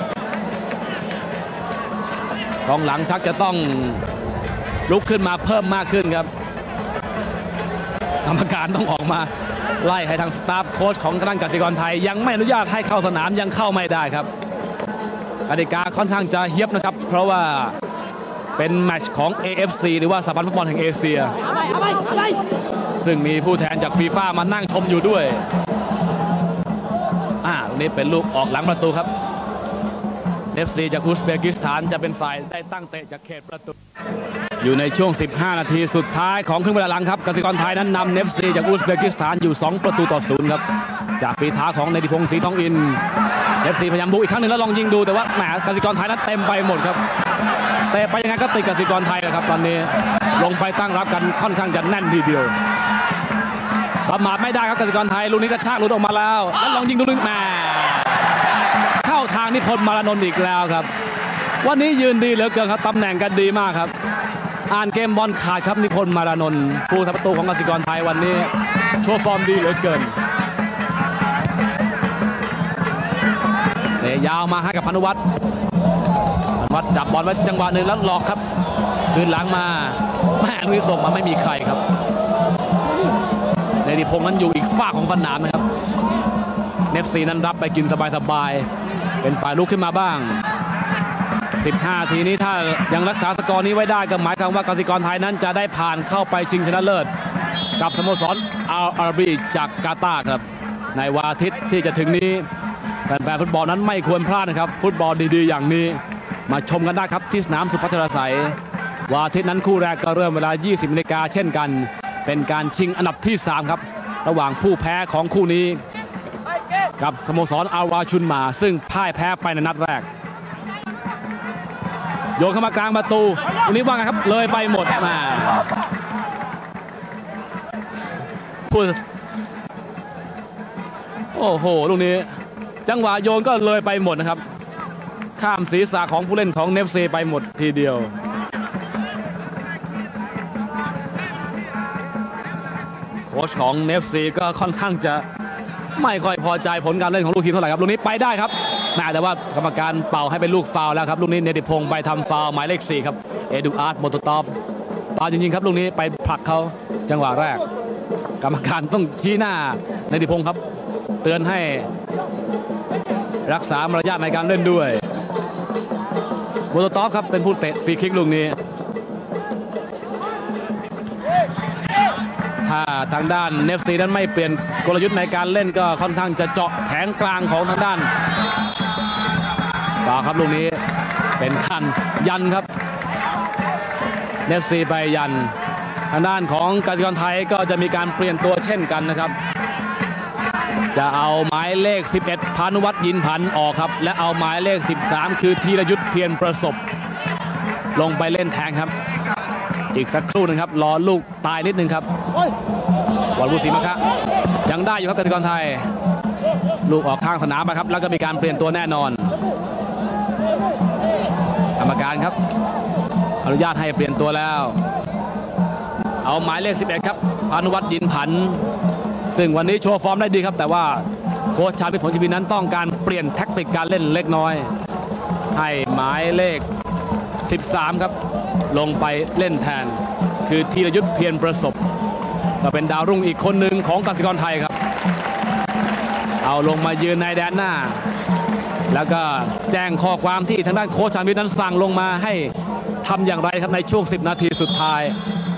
กองหลังชักจะต้องลุกขึ้นมาเพิ่มมากขึ้นครับกรรมการต้องออกมาไล่ให้ทางสตาฟโค้ชของทางกสิกรไทยยังไม่อนุญาตให้เข้าสนามยังเข้าไม่ได้ครับกติกาค่อนข้างจะเฮี้ยบนะครับเพราะว่าเป็นแมตช์ของ เอ เอฟ ซี หรือว่าสหพันธ์ฟุตบอลแห่งเอเชียซึ่งมีผู้แทนจากฟีฟ่ามานั่งชมอยู่ด้วยอ่าตรงนี้เป็นลูกออกหลังประตูครับเอฟซีจากอุซเบกิสถานจะเป็นฝ่ายได้ตั้งเตะจากเขตประตูอยู่ในช่วงสิบห้านาทีสุดท้ายของครึ่งเวลาหลังครับกสิกรไทยนั้นนำเอฟซีจากอุซเบกิสถานอยู่สองประตูต่อศูนย์ครับจากฝีเท้าของเนติพงศ์ศรีทองอินเอฟซีพยายามบุกอีกครั้งหนึ่งแล้วลองยิงดูแต่ว่าแหมกสิกรไทยนั้นเต็มไปหมดครับเตะไปยังไงก็ติดกสิกรไทยนะครับตอนนี้ลงไปตั้งรับกันค่อนข้างจะแน่นทีเดียวประมาทไม่ได้ครับกสิกรไทยลูกนี้กระชากหลุดออกมาแล้วแล้วลองยิงดูนึงแหมเข้าทางนิพนธ์มารานนท์อีกแล้วครับวันนี้ยืนดีเหลือเกินครับตำแหน่งกันดีมากครับอ่านเกมบอลขาดครับนิพนธ์มารานนท์ผู้ทำประตูของกสิกรไทยวันนี้โชว์ฟอร์มดีเหลือเกินเตะยาวมาให้กับพานุวัฒน์พานุวัฒน์จับบอลไว้จังหวะหนึ่งแล้วหลอกครับคืนหลังมาแม่ลุยส่งมาไม่มีใครครับเนติพงศ์นั้นอยู่อีกฝ้าของสนามนะครับเนฟซีนั้นรับไปกินสบายๆเป็นฝ่ายลุกขึ้นมาบ้างสิบห้าทีนี้ถ้ายังรักษาสกอร์นี้ไว้ได้ก็หมายความว่ากสิกรไทยนั้นจะได้ผ่านเข้าไปชิงชนะเลิศกับสโมสรอัลอาราบีจากกาตาร์ครับในวันอาทิตย์ที่จะถึงนี้แฟนๆฟุตบอลนั้นไม่ควรพลาดนะครับฟุตบอลดีๆอย่างนี้มาชมกันได้ครับที่สนามสุพัชรไสยวันอาทิตย์นั้นคู่แรกก็เริ่มเวลา ยี่สิบนาฬิกาเช่นกันเป็นการชิงอันดับที่สามครับระหว่างผู้แพ้ของคู่นี้กับสโมสรอัลวาชุนมาซึ่งพ่ายแพ้ไปในนัดแรกโยนเข้ามากลางประตูตรงนี้ว่าไงครับเลยไปหมดมาพูดโอ้โหลูกนี้จังหวะโยนก็เลยไปหมดนะครับข้ามศีรษะของผู้เล่นของเนฟซีไปหมดทีเดียวโค้ชของเนฟซีก็ค่อนข้างจะไม่ค่อยพอใจผลการเล่นของลูกทีมเท่าไหร่ครับลูกนี้ไปได้ครับแต่ว่ากรรมการเป่าให้เป็นลูกฟาวล์แล้วครับลูกนี้เนติพงศ์ไปทำฟาวล์หมายเลขสี่ครับเอดูอาร์ตโมโตตอฟฟาวล์จริงๆครับลูกนี้ไปผลักเขาจังหวะแรกกรรมการต้องชี้หน้าเนติพงศ์ครับเตือนให้รักษามารยาทในการเล่นด้วยโมโตตอฟครับเป็นผู้เตะฟรีคิกลูกนี้ถ้าทางด้านเนฟซีนั้นไม่เปลี่ยนกลยุทธ์ในการเล่นก็ค่อนข้างจะเจาะแผงกลางของทางด้านต่อครับลูกนี้เป็นคันยันครับเนฟซีไปยันทางด้านของกสิกรไทยก็จะมีการเปลี่ยนตัวเช่นกันนะครับจะเอาหมายเลขสิบเอ็ดพานุวัฒน์ยินผันออกครับและเอาหมายเลขสิบสามคือธีรยุทธเพียรประสบลงไปเล่นแทนครับอีกสักครู่นึงครับรอลูกตายนิดนึงครับบอลผู้ศรีมะคะยังได้อยู่ครับกสิกรไทยลูกออกข้างสนามไปครับแล้วก็มีการเปลี่ยนตัวแน่นอนกรรมการครับอนุญาตให้เปลี่ยนตัวแล้วเอาหมายเลขสิบเอ็ดครับพานุวัฒน์ยินผันซึ่งวันนี้โชว์ฟอร์มได้ดีครับแต่ว่าโค้ชชาญวิทย์ผลชีวินนั้นต้องการเปลี่ยนแท็กติกการเล่นเล็กน้อยให้หมายเลขสิบสามครับลงไปเล่นแทนคือธีรยุทธเพียรประสบก็เป็นดาวรุ่งอีกคนหนึ่งของกสิกรไทยครับเอาลงมายืนในแดนหน้าแล้วก็แจ้งข้อความที่ทางด้านโค้ชชาญวิทย์นั้นสั่งลงมาให้ทำอย่างไรครับในช่วงสิบนาทีสุดท้าย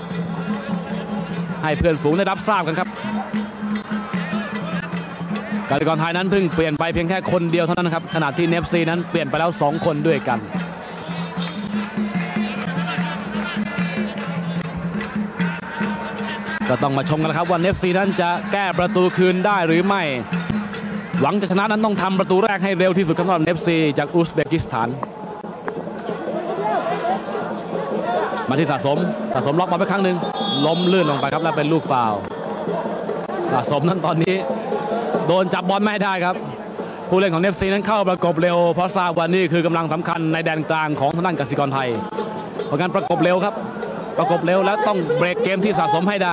ให้เพื่อนฝูงได้รับทราบกันครับกสิกรไทยนั้นเพิ่งเปลี่ยนไปเพียงแค่คนเดียวเท่านั้นครับขณะที่เนฟซีนั้นเปลี่ยนไปแล้วสองคนด้วยกันก็ต้องมาชมกันครับว่าเนฟซีนั้นจะแก้ประตูคืนได้หรือไม่หวังจะชนะนั้นต้องทำประตูแรกให้เร็วที่สุดสำหรับเนฟซีจากอุซเบกิสถานมาที่สะสมสะสมล็อกมาไปครั้งหนึ่งล้มลื่นลงไปครับแล้วเป็นลูกฟาวล์สะสมนั้นตอนนี้โดนจับบอลไม่ได้ครับผู้เล่นของเนฟซีนั้นเข้าประกบเร็วเพราะทราบว่านี่คือกำลังสำคัญในแดนกลางของทางด้านกสิกรไทยเพราะงั้นประกบเร็วครับประกบเร็วแล้วต้องเบรกเกมที่สะสมให้ได้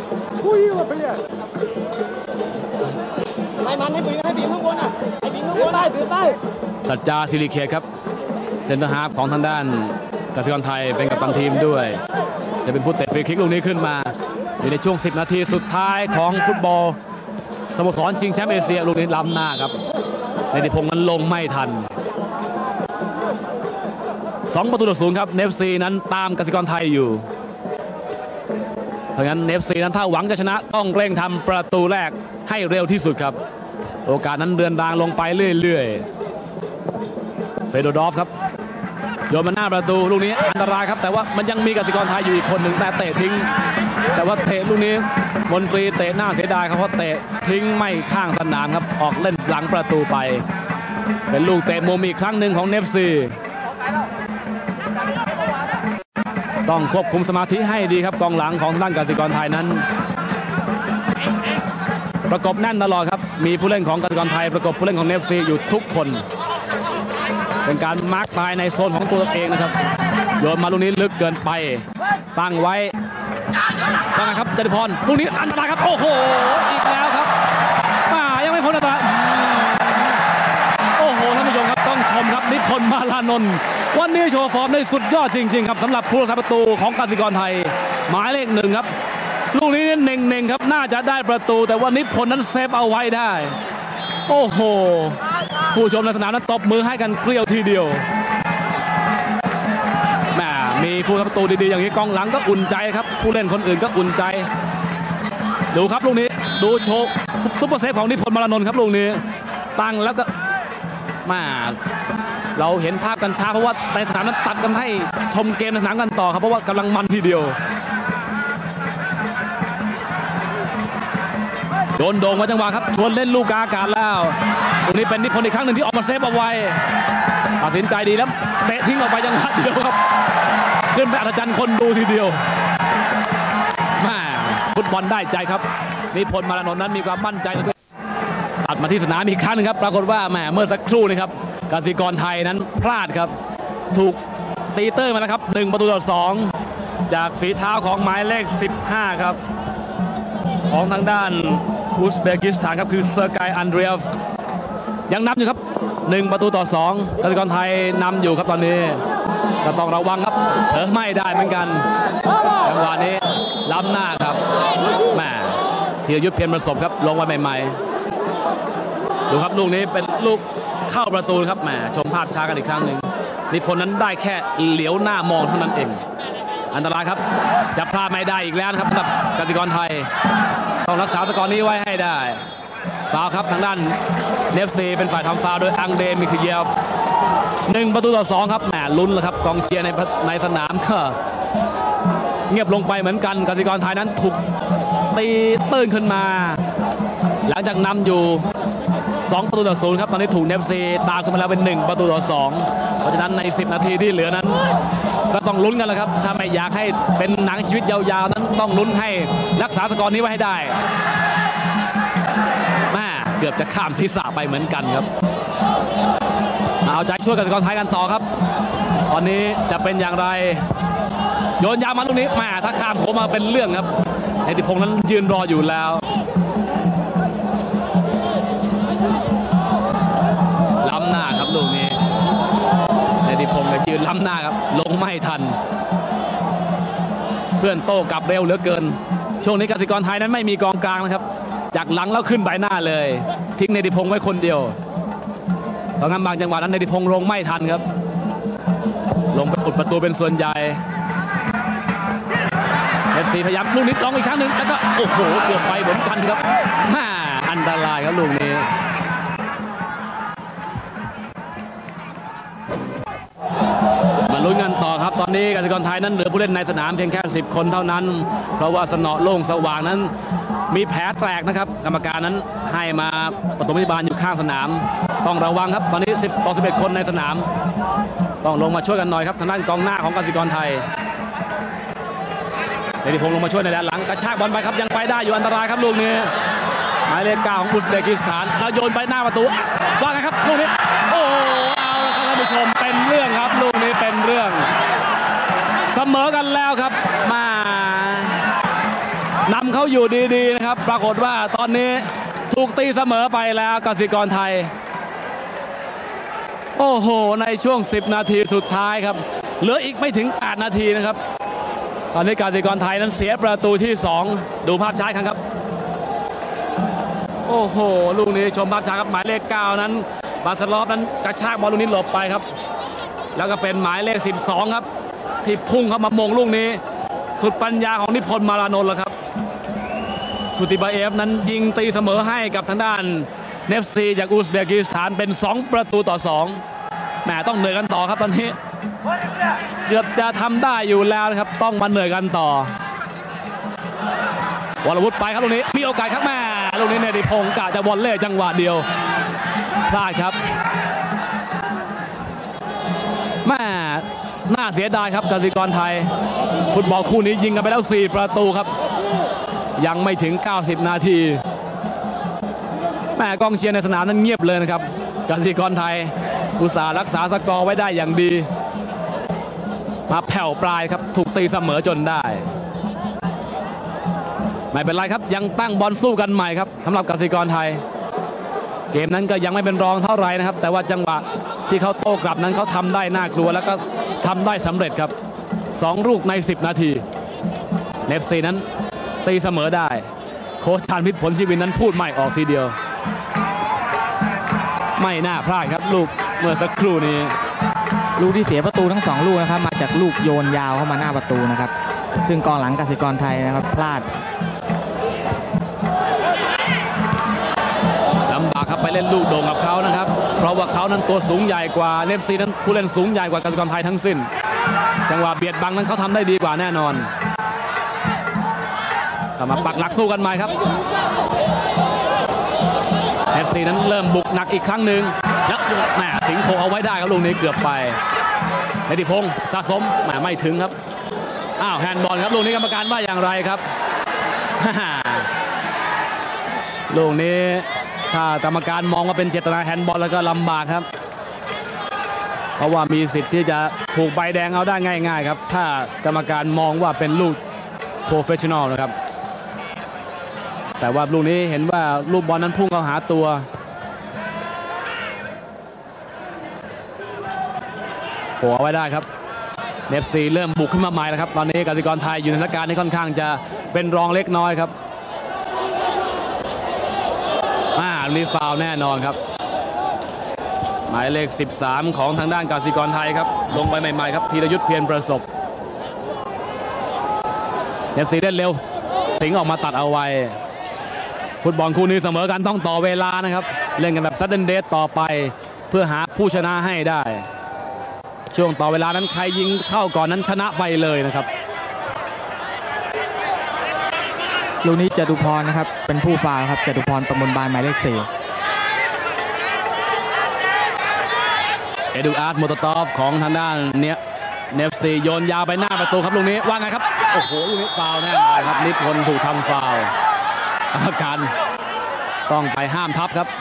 ให้มันให้บีให้บีข้างบนอ่ะให้บีข้างบนได้บีได้สัจจาศิริเขตครับเซนเตอร์ฮาล์ฟของทางด้านกสิกรไทยเป็นกัปตันทีมด้วยจะเป็นผู้เตะฟรีคิกลูกนี้ขึ้นมาอยู่ในช่วงสิบนาทีสุดท้ายของฟุตบอลสโมสรชิงแชมป์เอเชียลูกนี้ล้ำหน้าครับเนติพงศ์นั้นลงไม่ทันสองประตูต่อศูนย์ครับเนฟซีนั้นตามกสิกรไทยอยู่เพราะงั้นเนฟซีนั้นถ้าหวังจะชนะต้องเร่งทำประตูแรกให้เร็วที่สุดครับโอกาสนั้นเดือนดางลงไปเรื่อยๆแเฟโดดอฟครับโยนมาหน้าประตูลูกนี้อันตรายครับแต่ว่ามันยังมีกสิกรไทยอยู่อีกคนหนึ่งแต่เตะทิ้งแต่ว่าเตะลูกนี้มนตรีเตะหน้าเสียดายครับเพราะเตะทิ้งไม่ข้างสนามครับออกเล่นหลังประตูไปเป็นลูกเตะมุมอีกครั้งหนึ่งของเนฟซีต้องควบคุมสมาธิให้ดีครับกองหลังของด้านกสิกรไทยนั้นประกบแน่นตลอดครับมีผู้เล่นของกสิกรไทยประกบผู้เล่นของเนฟซีอยู่ทุกคนเป็นการมาร์คภายในโซนของตัวเองนะครับโยนมาลูกนี้ลึกเกินไปตั้งไว้ตั้งครับจตุพรลูกนี้อันตรายครับโอ้โหอีกแล้วครับป่ายังไม่พ้นอันตรายโอ้โหท่านผู้ชมครับต้องชมครับนิพนธ์มาลานนท์วันนี้โชว์ฟอร์มได้สุดยอดจริงๆครับสำหรับผู้รักษาประตูของกสิกรไทยหมายเลขหนึ่งครับลูกนี้เน่งๆครับน่าจะได้ประตูแต่ว่านิพนธ์นั้นเซฟเอาไว้ได้โอ้โหผู้ชมในสนามนั้นตบมือให้กันเกลียวทีเดียวแหมมีผู้รักษาประตูดีๆอย่างนี้กองหลังก็อุ่นใจครับผู้เล่นคนอื่นก็อุ่นใจดูครับลูกนี้ดูโชว์ซุปเปอร์เซฟของนิพนธ์มาลานนท์ครับลูกนี้ตั้งแล้วก็มาเราเห็นภาพกันช้าเพราะว่าในสนามนั้นตัดกันให้ชมเกมในสนามกันต่อครับเพราะว่ากำลังมันทีเดียวโดนโด่งมาจังหวะครับชวนเล่นลูกกาอากาศแล้วตรงนี้เป็นนิพนธ์อีกครั้งหนึ่งที่ออกมาเซฟเอาไว้ตัดสินใจดีแล้วเตะทิ้งออกไปจังหวะเดียวครับขึ้นไปอัศจรรย์คนดูทีเดียวแม่ฟุตบอลได้ใจครับนิพนธ์มาลานนท์นั้นมีความมั่นใจตัดมาที่สนามอีกครั้งนึงครับปรากฏว่าแม่เมื่อสักครู่นี้ครับกสิกรไทยนั้นพลาดครับถูกตีเตอร์มาแล้วครับหนึ่งประตูต่อสองจากฝีเท้าของหมายเลขสิบห้าครับของทางด้านอุซเบกิสถานครับคือเซอร์กายอันเดรียฟยังนำอยู่ครับหนึ่งประตูต่อสองกสิกรไทยนำอยู่ครับตอนนี้ก็ต้องระวังครับเผลอไม่ได้เหมือนกันจังหวะนี้ล้ำหน้าครับแม่ธีรยุทธเพียรประสบครับลงไว้ใหม่ๆดูครับลูกนี้เป็นลูกเข้าประตูครับแหมชมภาพช้ากันอีกครั้งหนึ่งนิพนธ์นั้นได้แค่เหลียวหน้ามองเท่านั้นเองอันตรายครับจะพลาดไม่ได้อีกแล้วนะครับสำหรับกสิกรไทยต้องรักษาสกอร์นี้ไว้ให้ได้ฟาวครับทางด้านเนฟซีเป็นฝ่ายทำฟาวโดยอังเดมิคิเยลหนึ่งประตูต่อสองครับแหมลุ้นแล้วครับกองเชียร์ในในสนามก็เงียบลงไปเหมือนกันกสิกรไทยนั้นถูกตีตื้นขึ้นมาหลังจากนำอยู่สองประตูต่อศูนย์ครับตอนนี้ถูกเนฟซีตามขึ้นมาแล้วเป็นหนึ่งประตูต่อสองเพราะฉะนั้นในสิบนาทีที่เหลือนั้นก็ต้องลุ้นกันแล้วครับถ้าไม่อยากให้เป็นหนังชีวิตยาวๆนั้นต้องลุ้นให้รักษาสกอร์นี้ไว้ให้ได้แม่เกือบจะข้ามศีรษะไปเหมือนกันครับเอาใจช่วยกสิกรไทยกันต่อครับตอนนี้จะเป็นอย่างไรโยนยาวมาตรงนี้แม่ถ้าข้ามผมมาเป็นเรื่องครับเนติพงษ์นั้นยืนรออยู่แล้วล้ำหน้าครับลูกนี้เนติพงษ์ยืนล้ำหน้าครับลงไม่ทันเพื่อนโต้กลับเร็วเหลือเกินช่วงนี้กสิกรไทยนั้นไม่มีกองกลางนะครับจากหลังแล้วขึ้นใบหน้าเลยทิ้งเนติพงษ์ไว้คนเดียวตอนนั้นบางจังหวะนั้นเนติพงษ์ลงไม่ทันครับลงไปอุดประตูเป็นส่วนใหญ่เอฟซีพยายามลูกนี้ลองอีกครั้งหนึ่งแล้วก็โอ้โหเกือบไปเหมือนกันครับฮ่าอันตรายครับลูกนี้มาลุ้นกันต่อครับตอนนี้กสิกรไทยนั้นเหลือผู้เล่นในสนามเพียงแค่สิบคนเท่านั้นเพราะว่าสนอโล่งสว่างนั้นมีแผลแตกนะครับกรรมการนั้นให้มาปฐมพยาบาลอยู่ข้างสนามต้องระวังครับตอนนี้สิบต่อสิบเอ็ดคนในสนามต้องลงมาช่วยกันหน่อยครับทางด้านกองหน้าของกสิกรไทยเนติพงษ์ลงมาช่วยในด้านหลังกระชากบอลไปครับยังไปได้อยู่อันตรายครับลูกนี้หมายเลขเก้าของอุซเบกิสถานแล้วโยนไปหน้าประตูว่าไงครับลูกนี้โอ้เอาละครับท่านผู้ชมเป็นเรื่องครับลูกนี้เป็นเรื่องเสมอกันแล้วครับมานำเขาอยู่ดีๆนะครับปรากฏว่าตอนนี้ถูกตีเสมอไปแล้วกสิกรไทยโอ้โหในช่วงสิบนาทีสุดท้ายครับเหลืออีกไม่ถึงแปดนาทีนะครับตอนนี้กสิกรไทยนั้นเสียประตูที่สองดูภาพช้าครับโอ้โหลูกนี้ชมภาพช้าครับหมายเลขเก้านั้นบาสลอฟนั้นกระชากบอลลูกนี้หลบไปครับแล้วก็เป็นหมายเลขสิบสองครับที่พุ่งเข้ามามงลูกนี้สุดปัญญาของนิพนธ์มาลานนท์แล้วครับทูติบาเอฟนั้นยิงตีเสมอให้กับทางด้านเนฟซีจากอุซเบกิสถานเป็นสองประตูต่อสองแหมต้องเหนื่อยกันต่อครับตอนนี้เกือบจะทำได้อยู่แล้วนะครับต้องมาเหนื่อยกันต่อวรวุฒิไปครับลูกนี้มีโอกาสครับแม่ลูกนี้เนติพงศ์กะจะวอลเล่จังหวะเดียวพลาดครับแม่น่าเสียดายครับกสิกรไทยฟุตบอลคู่นี้ยิงกันไปแล้วสี่ประตูครับยังไม่ถึงเก้าสิบนาทีแม่กองเชียร์ในสนามนั้นเงียบเลยนะครับกสิกรไทยอุตส่าห์รักษาสกอร์ไว้ได้อย่างดีมาแผ่วปลายครับถูกตีเสมอจนได้ไม่เป็นไรครับยังตั้งบอลสู้กันใหม่ครับสำหรับกสิกรไทยเกมนั้นก็ยังไม่เป็นรองเท่าไหร่นะครับแต่ว่าจังหวะที่เขาโต้กลับนั้นเขาทำได้น่ากลัวแล้วก็ทำได้สำเร็จครับสองลูกในสิบนาทีเนฟซีนั้นตีเสมอได้โค้ชชาญพิษผลชีวินนั้นพูดไม่ออกทีเดียวไม่น่าพลาดครับลูกเมื่อสักครู่นี้ลูกที่เสียประตูทั้งสองลูกนะครับมาจากลูกโยนยาวเข้ามาหน้าประตูนะครับซึ่งกองหลังกสิกรไทยนะครับพลาดลำบากครับไปเล่นลูกโด่งกับเขานะครับเพราะว่าเขานั้นตัวสูงใหญ่กว่าเนฟซีนั้นผู้เล่นสูงใหญ่กว่ากสิกรไทยทั้งสิ้นจังหวะเบียดบังนั้นเขาทำได้ดีกว่าแน่นอนมาปักหลักสู้กันใหม่ครับเอฟซีนั้นเริ่มบุกหนักอีกครั้งหนึ่งแล้วแหมสิงโคเอาไว้ได้ครับลูกนี้เกือบไปเนติพงศ์สะสมแหมไม่ถึงครับอ้าวแฮนด์บอลครับลูกนี้กรรมการว่าอย่างไรครับลูกนี้ถ้ากรรมการมองว่าเป็นเจตนาแฮนด์บอลแล้วก็ลำบากครับเพราะว่ามีสิทธิ์ที่จะถูกใบแดงเอาได้ง่ายๆครับถ้ากรรมการมองว่าเป็นลูกโปรเฟชชั่นอลนะครับแต่ว่าลูกนี้เห็นว่าลูกบอลนั้นพุ่งเข้าหาตัวโผล่เอาไว้ได้ครับเนฟซีเริ่มบุกขึ้นมาใหม่แล้วครับตอนนี้กสิกรไทยอยู่ในสถานการณ์ที่ค่อนข้างจะเป็นรองเล็กน้อยครับอ่ารีฟาวแน่นอนครับหมายเลขสิบสามของทางด้านกสิกรไทยครับลงไปใหม่ๆครับธีรยุทธเพียรประสบเนฟซีเล่นเร็วสิงห์ออกมาตัดเอาไว้ฟุตบอลคู่นี้เสมอกันต้องต่อเวลานะครับเล่นกันแบบซัดเดนเดทต่อไปเพื่อหาผู้ชนะให้ได้ช่วงต่อเวลานั้นใครยิงเข้าก่อนนั้นชนะไปเลยนะครับลูกนี้จตุพรนะครับเป็นผู้ฟาวครับจตุพรประมวลบานหมายเลขสี่เอดูอาร์ตโมโตตอฟของทางด้านเนี้ยเนฟซีโยนยาวไปหน้าประตูครับลูกนี้ว่าไงครับโอ้โหลูกนี้ฟาวแน่นอนครับนิพนธ์ถูกทำฟาวอาการต้องไปห้ามทับครับ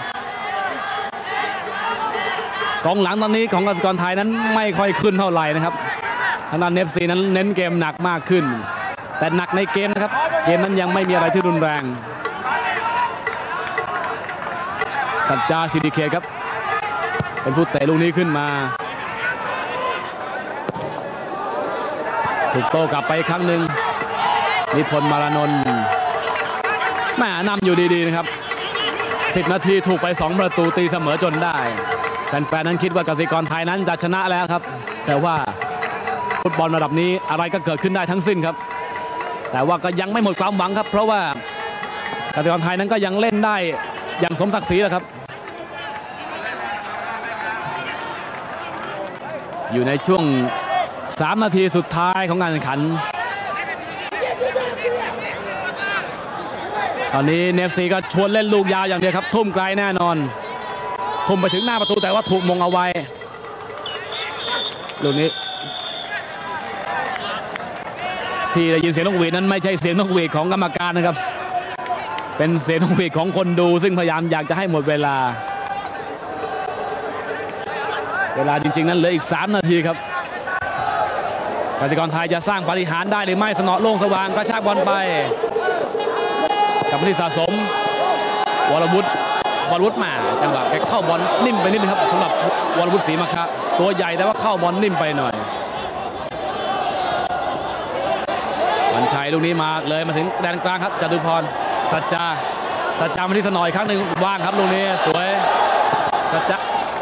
กองหลังตอนนี้ของกสิกรไทยนั้นไม่ค่อยขึ้นเท่าไหร่นะครับทางด้านเนฟซีนั้นเน้นเกมหนักมากขึ้นแต่หนักในเกมนะครับเกมนั้นยังไม่มีอะไรที่รุนแรงสัจจาซิดิเคครับเป็นผู้เตะลูกนี้ขึ้นมาถูกโต้กลับไปครั้งหนึ่งนิพนธ์มารานนท์แม่นำอยู่ดีๆนะครับสิบนาทีถูกไปสองประตูตีเสมอจนได้แฟนๆนั้นคิดว่ากสิกรไทยนั้นจะชนะแล้วครับแต่ว่าฟุตบอลระดับนี้อะไรก็เกิดขึ้นได้ทั้งสิ้นครับแต่ว่าก็ยังไม่หมดความหวังครับเพราะว่ากสิกรไทยนั้นก็ยังเล่นได้อย่างสมศักดิ์ศรีแหละครับอยู่ในช่วงสามนาทีสุดท้ายของการแข่งขันตอนนี้เนฟซีก็ชวนเล่นลูกยาวอย่างเดียวครับทุ่มไกลแน่นอนทุ่มไปถึงหน้าประตูแต่ว่าถูกมงเอาไว้ลูกนี้ที่ได้ยินเสียงนกหวีดนั้นไม่ใช่เสียงนกหวีดของกรรมการนะครับเป็นเสียงนกหวีดของคนดูซึ่งพยายามอยากจะให้หมดเวลาเวลาจริงๆนั้นเหลืออีกสามนาทีครับกสิกรไทยจะสร้างปาฏิหาริย์ได้หรือไม่สนอโล่งสว่างกระชากบอลไปกับที่สะสมวรวุฒิวรวุฒิมาจังหวะแกเข้าบอลนิ่มไปนิดนึงครับสำหรับวรวุฒิศรีมะคะตัวใหญ่แต่ว่าเข้าบอลนิ่มไปหน่อยวันชัยลูกนี้มาเลยมาถึงแดนกลางครับจตุพรสัจจาสัจจามาที่สนอยครั้งหนึ่งว่างครับลูกนี้สวยสัจจา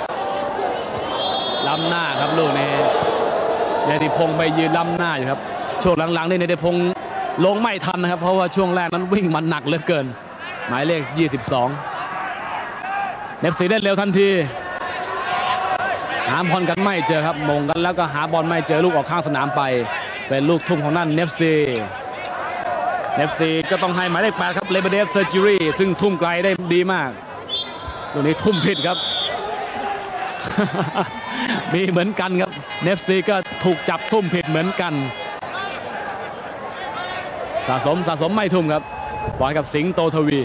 ล้ำหน้าครับลูกนี้เนติพงศ์ไปยืนล้ำหน้าอยู่ครับช่วงหลังๆนี่เนติพงศ์ลงไม่ทันนะครับเพราะว่าช่วงแรกนั้นวิ่งมันหนักเหลือเกินหมายเลขยี่สิบสองเนฟซีเล่นเร็วทันทีหาบอลกันไม่เจอครับมงกันแล้วก็หาบอลไม่เจอลูกออกข้างสนามไปเป็นลูกทุ่มของนั่นเนฟซีเนฟซีก็ต้องให้หมายเลขแปดครับเลเบเดฟเซอร์จิรีซึ่งทุ่มไกลได้ดีมากลูกนี้ทุ่มผิดครับ มีเหมือนกันครับเนฟซีก็ถูกจับทุ่มผิดเหมือนกันสะสมสะสมไม่ทุ่มครับปล่อยกับสิงห์โตทวี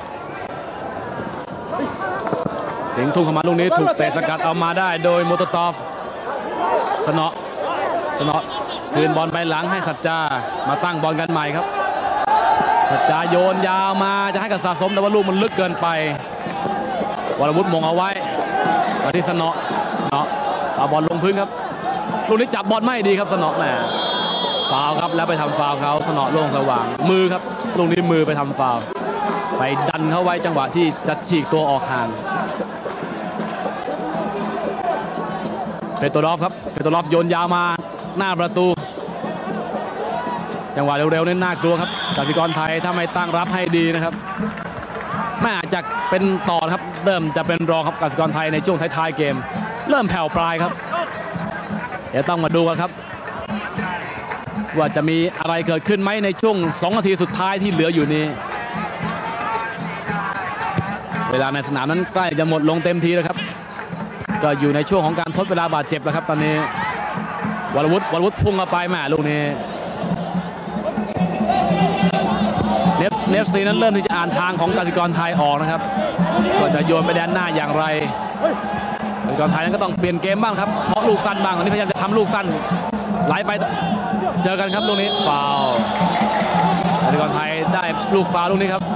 สิงห์ทุ่มเข้ามาลูกนี้ถูกเตะสกัดเอามาได้โดยโมโตตอฟสนอสนอคืนบอลไปหลังให้สัจจามาตั้งบอลกันใหม่ครับสัจจาโยนยาวมาจะให้กับสะสมแต่ว่าลูกมันลึกเกินไปวรวุฒิมงเอาไว้มาที่สนอเนาะเอาบอลลงพื้นครับลูกนี้จับบอลไม่ดีครับสนอแหมฟาวครับแล้วไปทำฟาวเขาสนอโล่งสว่างมือครับลูกนี้มือไปทำฟาวไปดันเขาไว้จังหวะที่จะฉีกตัวออกห่างเปโตรอฟครับเปโตรอฟโยนยาวมาหน้าประตูจังหวะเร็วๆนี่น่ากลัวครับกสิกรไทยถ้าไม่ตั้งรับให้ดีนะครับไม่อาจจะเป็นต่อครับเริ่มจะเป็นรองครับกสิกรไทยในช่วงท้ายๆเกมเริ่มแผ่วปลายครับเดี๋ยวต้องมาดูกันครับว่าจะมีอะไรเกิดขึ้นไหมในช่วงสองนาทีสุดท้ายที่เหลืออยู่นี้เวลาในสนามนั้นใกล้จะหมดลงเต็มทีแล้วครับก็อยู่ในช่วงของการทดเวลาบาดเจ็บแล้วครับตอนนี้วรวุฒิวรวุฒิพุ่งเข้าไปแม่ลูกนี้เนฟเนฟซีนั้นเริ่มที่จะอ่านทางของกสิกรไทยออกนะครับก็จะโยนไปแดนหน้าอย่างไรกสิกรไทยนั้นก็ต้องเปลี่ยนเกมบ้างครับเพราะลูกสั้นบ้างตอนนี้พยายามจะทำลูกสั้นไหลไปเจอกันครับลูกนี้ฟาวล์กสิกรไทยได้ลูกฟาวล์ลูกนี้ครับ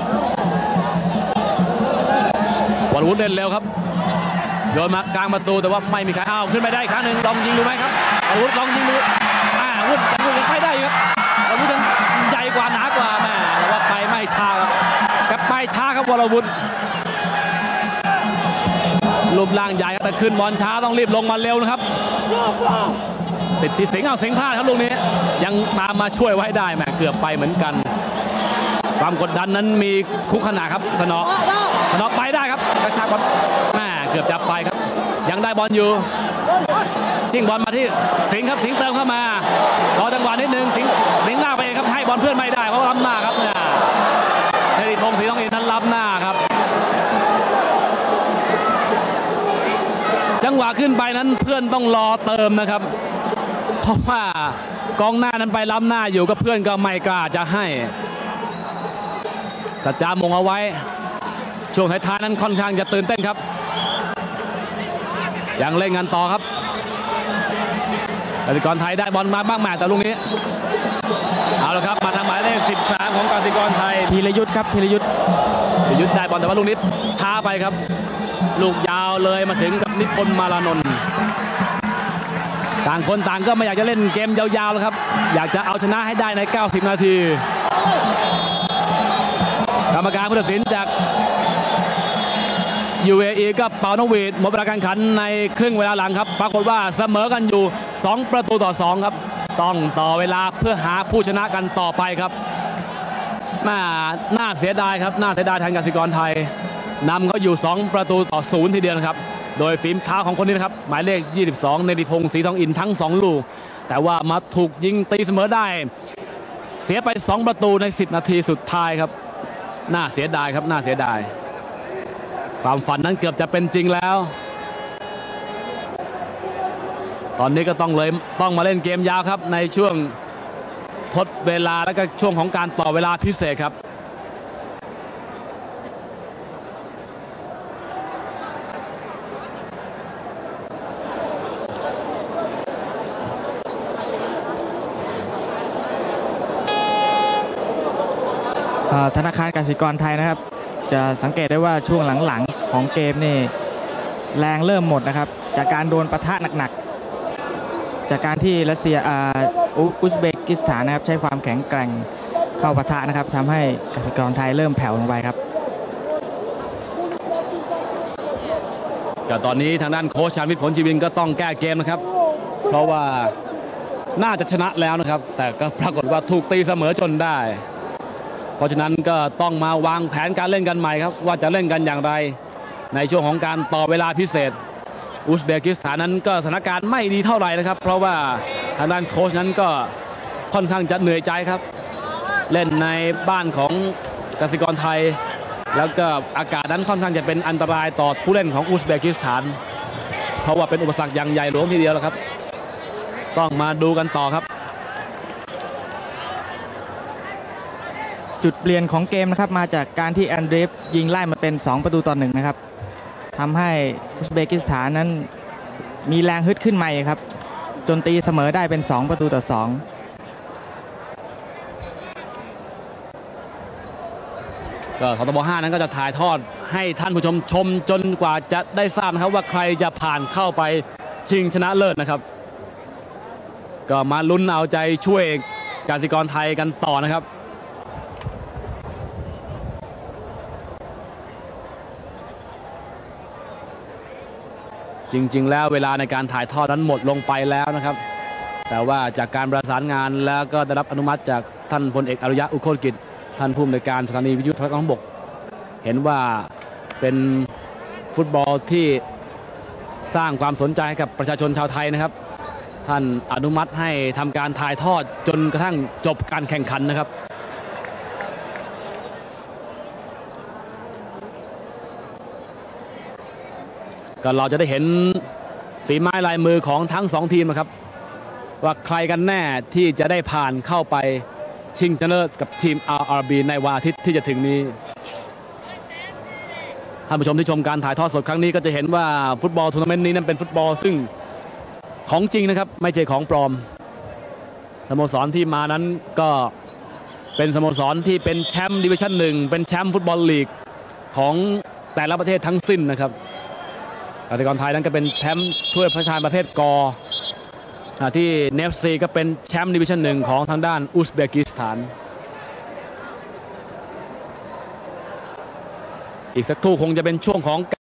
วรวุฒิเล่นเร็วครับโยนมากลางประตูแต่ว่าไม่มีใครอ้าวขึ้นไปได้อีกครั้งหนึ่งลองยิงดูไหมครับวรวุฒิลองยิงดูอ่าวุฒิยังวุฒิยังไปได้ครับวรวุฒิยังใหญ่กว่าหนากว่าแม่แต่ว่าไปไม่ช้าครับกลับไปช้าครับวรวุฒิรูปร่างใหญ่แต่ขึ้นบอลช้าต้องรีบลงมาเร็วนะครับติดที่สิงห์เอาสิงห์พลาดครับลูกนี้ยังตามมาช่วยไว้ได้แม่เกือบไปเหมือนกันความกดดันนั้นมีคุกขนาดครับสนอสนอไปได้ครับกระชากบอลแม่เกือบจะไปครับยังได้บอลอยู่ชิงบอลมาที่สิงห์ครับสิงห์เติมเข้ามารอจังหวะนิดนึงสิงห์สิงห์หน้าไปเองครับให้บอลเพื่อนไม่ได้เพราะล้ำหน้าครับเนี่ยเฮดิพงศ์ศรีทองอินนั้นล้ำหน้าครับจังหวะขึ้นไปนั้นเพื่อนต้องรอเติมนะครับเพราะว่ากองหน้านั้นไปล้ำหน้าอยู่ก็เพื่อนก็ไม่กล้าจะให้สัจจามงเอาไว้ช่วงท้ายๆนั้นค่อนข้างจะตื่นเต้นครับยังเล่นกันต่อครับกสิกรไทยได้บอลมาบ้างแม่แต่ลูกนี้เอาละครับมาทางหมายเลขสิบสามของกสิกรไทยธีรยุทธครับธีรยุทธธีรยุทธได้บอลแต่ว่าลูกนี้ช้าไปครับลูกยาวเลยมาถึงกับนิพนธ์มารานนท์ต่างคนต่างก็ไม่อยากจะเล่นเกมยาวๆแล้วครับอยากจะเอาชนะให้ได้ในเก้าสิบนาทีกรรมการผู้ตัดสินจาก ยู เอ อี ก็เป่านกหวีดหมดเวลาการแข่งขันในครึ่งเวลาหลังครับปรากฏว่าเสมอกันอยู่สองประตูต่อสองครับต้องต่อเวลาเพื่อหาผู้ชนะกันต่อไปครับน่าน่าเสียดายครับน่าเสียดายทางกสิกรไทยนำเขาอยู่สองประตูต่อศูนย์ทีเดียวนะครับโดยฝีมเท้าของคนนี้นะครับหมายเลขยี่สิบสองเนติพงศ์ศรีทองอินทั้งสองลูกแต่ว่ามาถูกยิงตีเสมอได้เสียไปสองประตูในสิบนาทีสุดท้ายครับน่าเสียดายครับน่าเสียดายความฝันนั้นเกือบจะเป็นจริงแล้วตอนนี้ก็ต้องเลยต้องมาเล่นเกมยาวครับในช่วงทดเวลาและก็ช่วงของการต่อเวลาพิเศษครับธนาคารกสิกรไทยนะครับจะสังเกตได้ว่าช่วงหลังๆของเกมนี่แรงเริ่มหมดนะครับจากการโดนปะทะหนักๆจากการที่รัสเซียอุซเบกิสถานนะครับใช้ความแข็งแกร่งเข้าปะทะนะครับทำให้กสิกรไทยเริ่มแผ่วลงไปครับก็ตอนนี้ทางด้านโค้ชชาญวิทย์ผลชีวินก็ต้องแก้เกมนะครับเพราะว่าน่าจะชนะแล้วนะครับแต่ก็ปรากฏว่าถูกตีเสมอจนได้เพราะฉะนั้นก็ต้องมาวางแผนการเล่นกันใหม่ครับว่าจะเล่นกันอย่างไรในช่วงของการต่อเวลาพิเศษอุซเบกิสถานนั้นก็สถานการณ์ไม่ดีเท่าไหร่นะครับเพราะว่าทางด้านโค้ชนั้นก็ค่อนข้างจะเหนื่อยใจครับเล่นในบ้านของกสิกรไทยแล้วก็อากาศนั้นค่อนข้างจะเป็นอันตรายต่อผู้เล่นของอุซเบกิสถานเพราะว่าเป็นอุปสรรคอย่างใหญ่หลวงทีเดียวแล้วครับต้องมาดูกันต่อครับจุดเปลี่ยนของเกมนะครับมาจากการที่แอนเดรฟยิงไล่มาเป็นสองประตูต่อหนึ่งนะครับทำให้อุซเบกิสถานนั้นมีแรงฮึดขึ้นมาครับจนตีเสมอได้เป็นสองประตูต่อสองก็ททบห้านั้นก็จะถ่ายทอดให้ท่านผู้ชมชมจนกว่าจะได้ทราบนะครับว่าใครจะผ่านเข้าไปชิงชนะเลิศนะครับก็มาลุ้นเอาใจช่วยกสิกรไทยกันต่อนะครับจริงๆแล้วเวลาในการถ่ายทอดนั้นหมดลงไปแล้วนะครับแต่ว่าจากการประสานงานแล้วก็ได้รับอนุมัติจากท่านพลเอกอรุยะอุโคตกิจท่านผู้อำนวยการสถานีวิทยุโทรทัศน์กองทัพบกเห็นว่าเป็นฟุตบอลที่สร้างความสนใจให้กับประชาชนชาวไทยนะครับท่านอนุมัติให้ทำการถ่ายทอดจนกระทั่งจบการแข่งขันนะครับก็เราจะได้เห็นฝีไม้ลายมือของทั้งสองทีมนะครับว่าใครกันแน่ที่จะได้ผ่านเข้าไปชิงชนะเลิศกับทีม อาร์ อาร์ บี ในวันอาทิตย์ที่จะถึงนี้ท่านผู้ชมที่ชมการถ่ายทอดสดครั้งนี้ก็จะเห็นว่าฟุตบอลทัวร์นาเมนต์นี้นั้นเป็นฟุตบอลซึ่งของจริงนะครับไม่ใช่ของปลอมสโมสรที่มานั้นก็เป็นสโมสรที่เป็นแชมป์ดิวิชั่นหนึ่งเป็นแชมป์ฟุตบอลลีกของแต่ละประเทศทั้งสิ้นนะครับกสิกรไทยนั้นก็เป็นแชมป์ถ้วยพระราชทานประเภทกอที่เนฟซีก็เป็นแชมป์ดิวิชั่นหนึ่งของทางด้านอุซเบกิสถานอีกสักครู่คงจะเป็นช่วงของ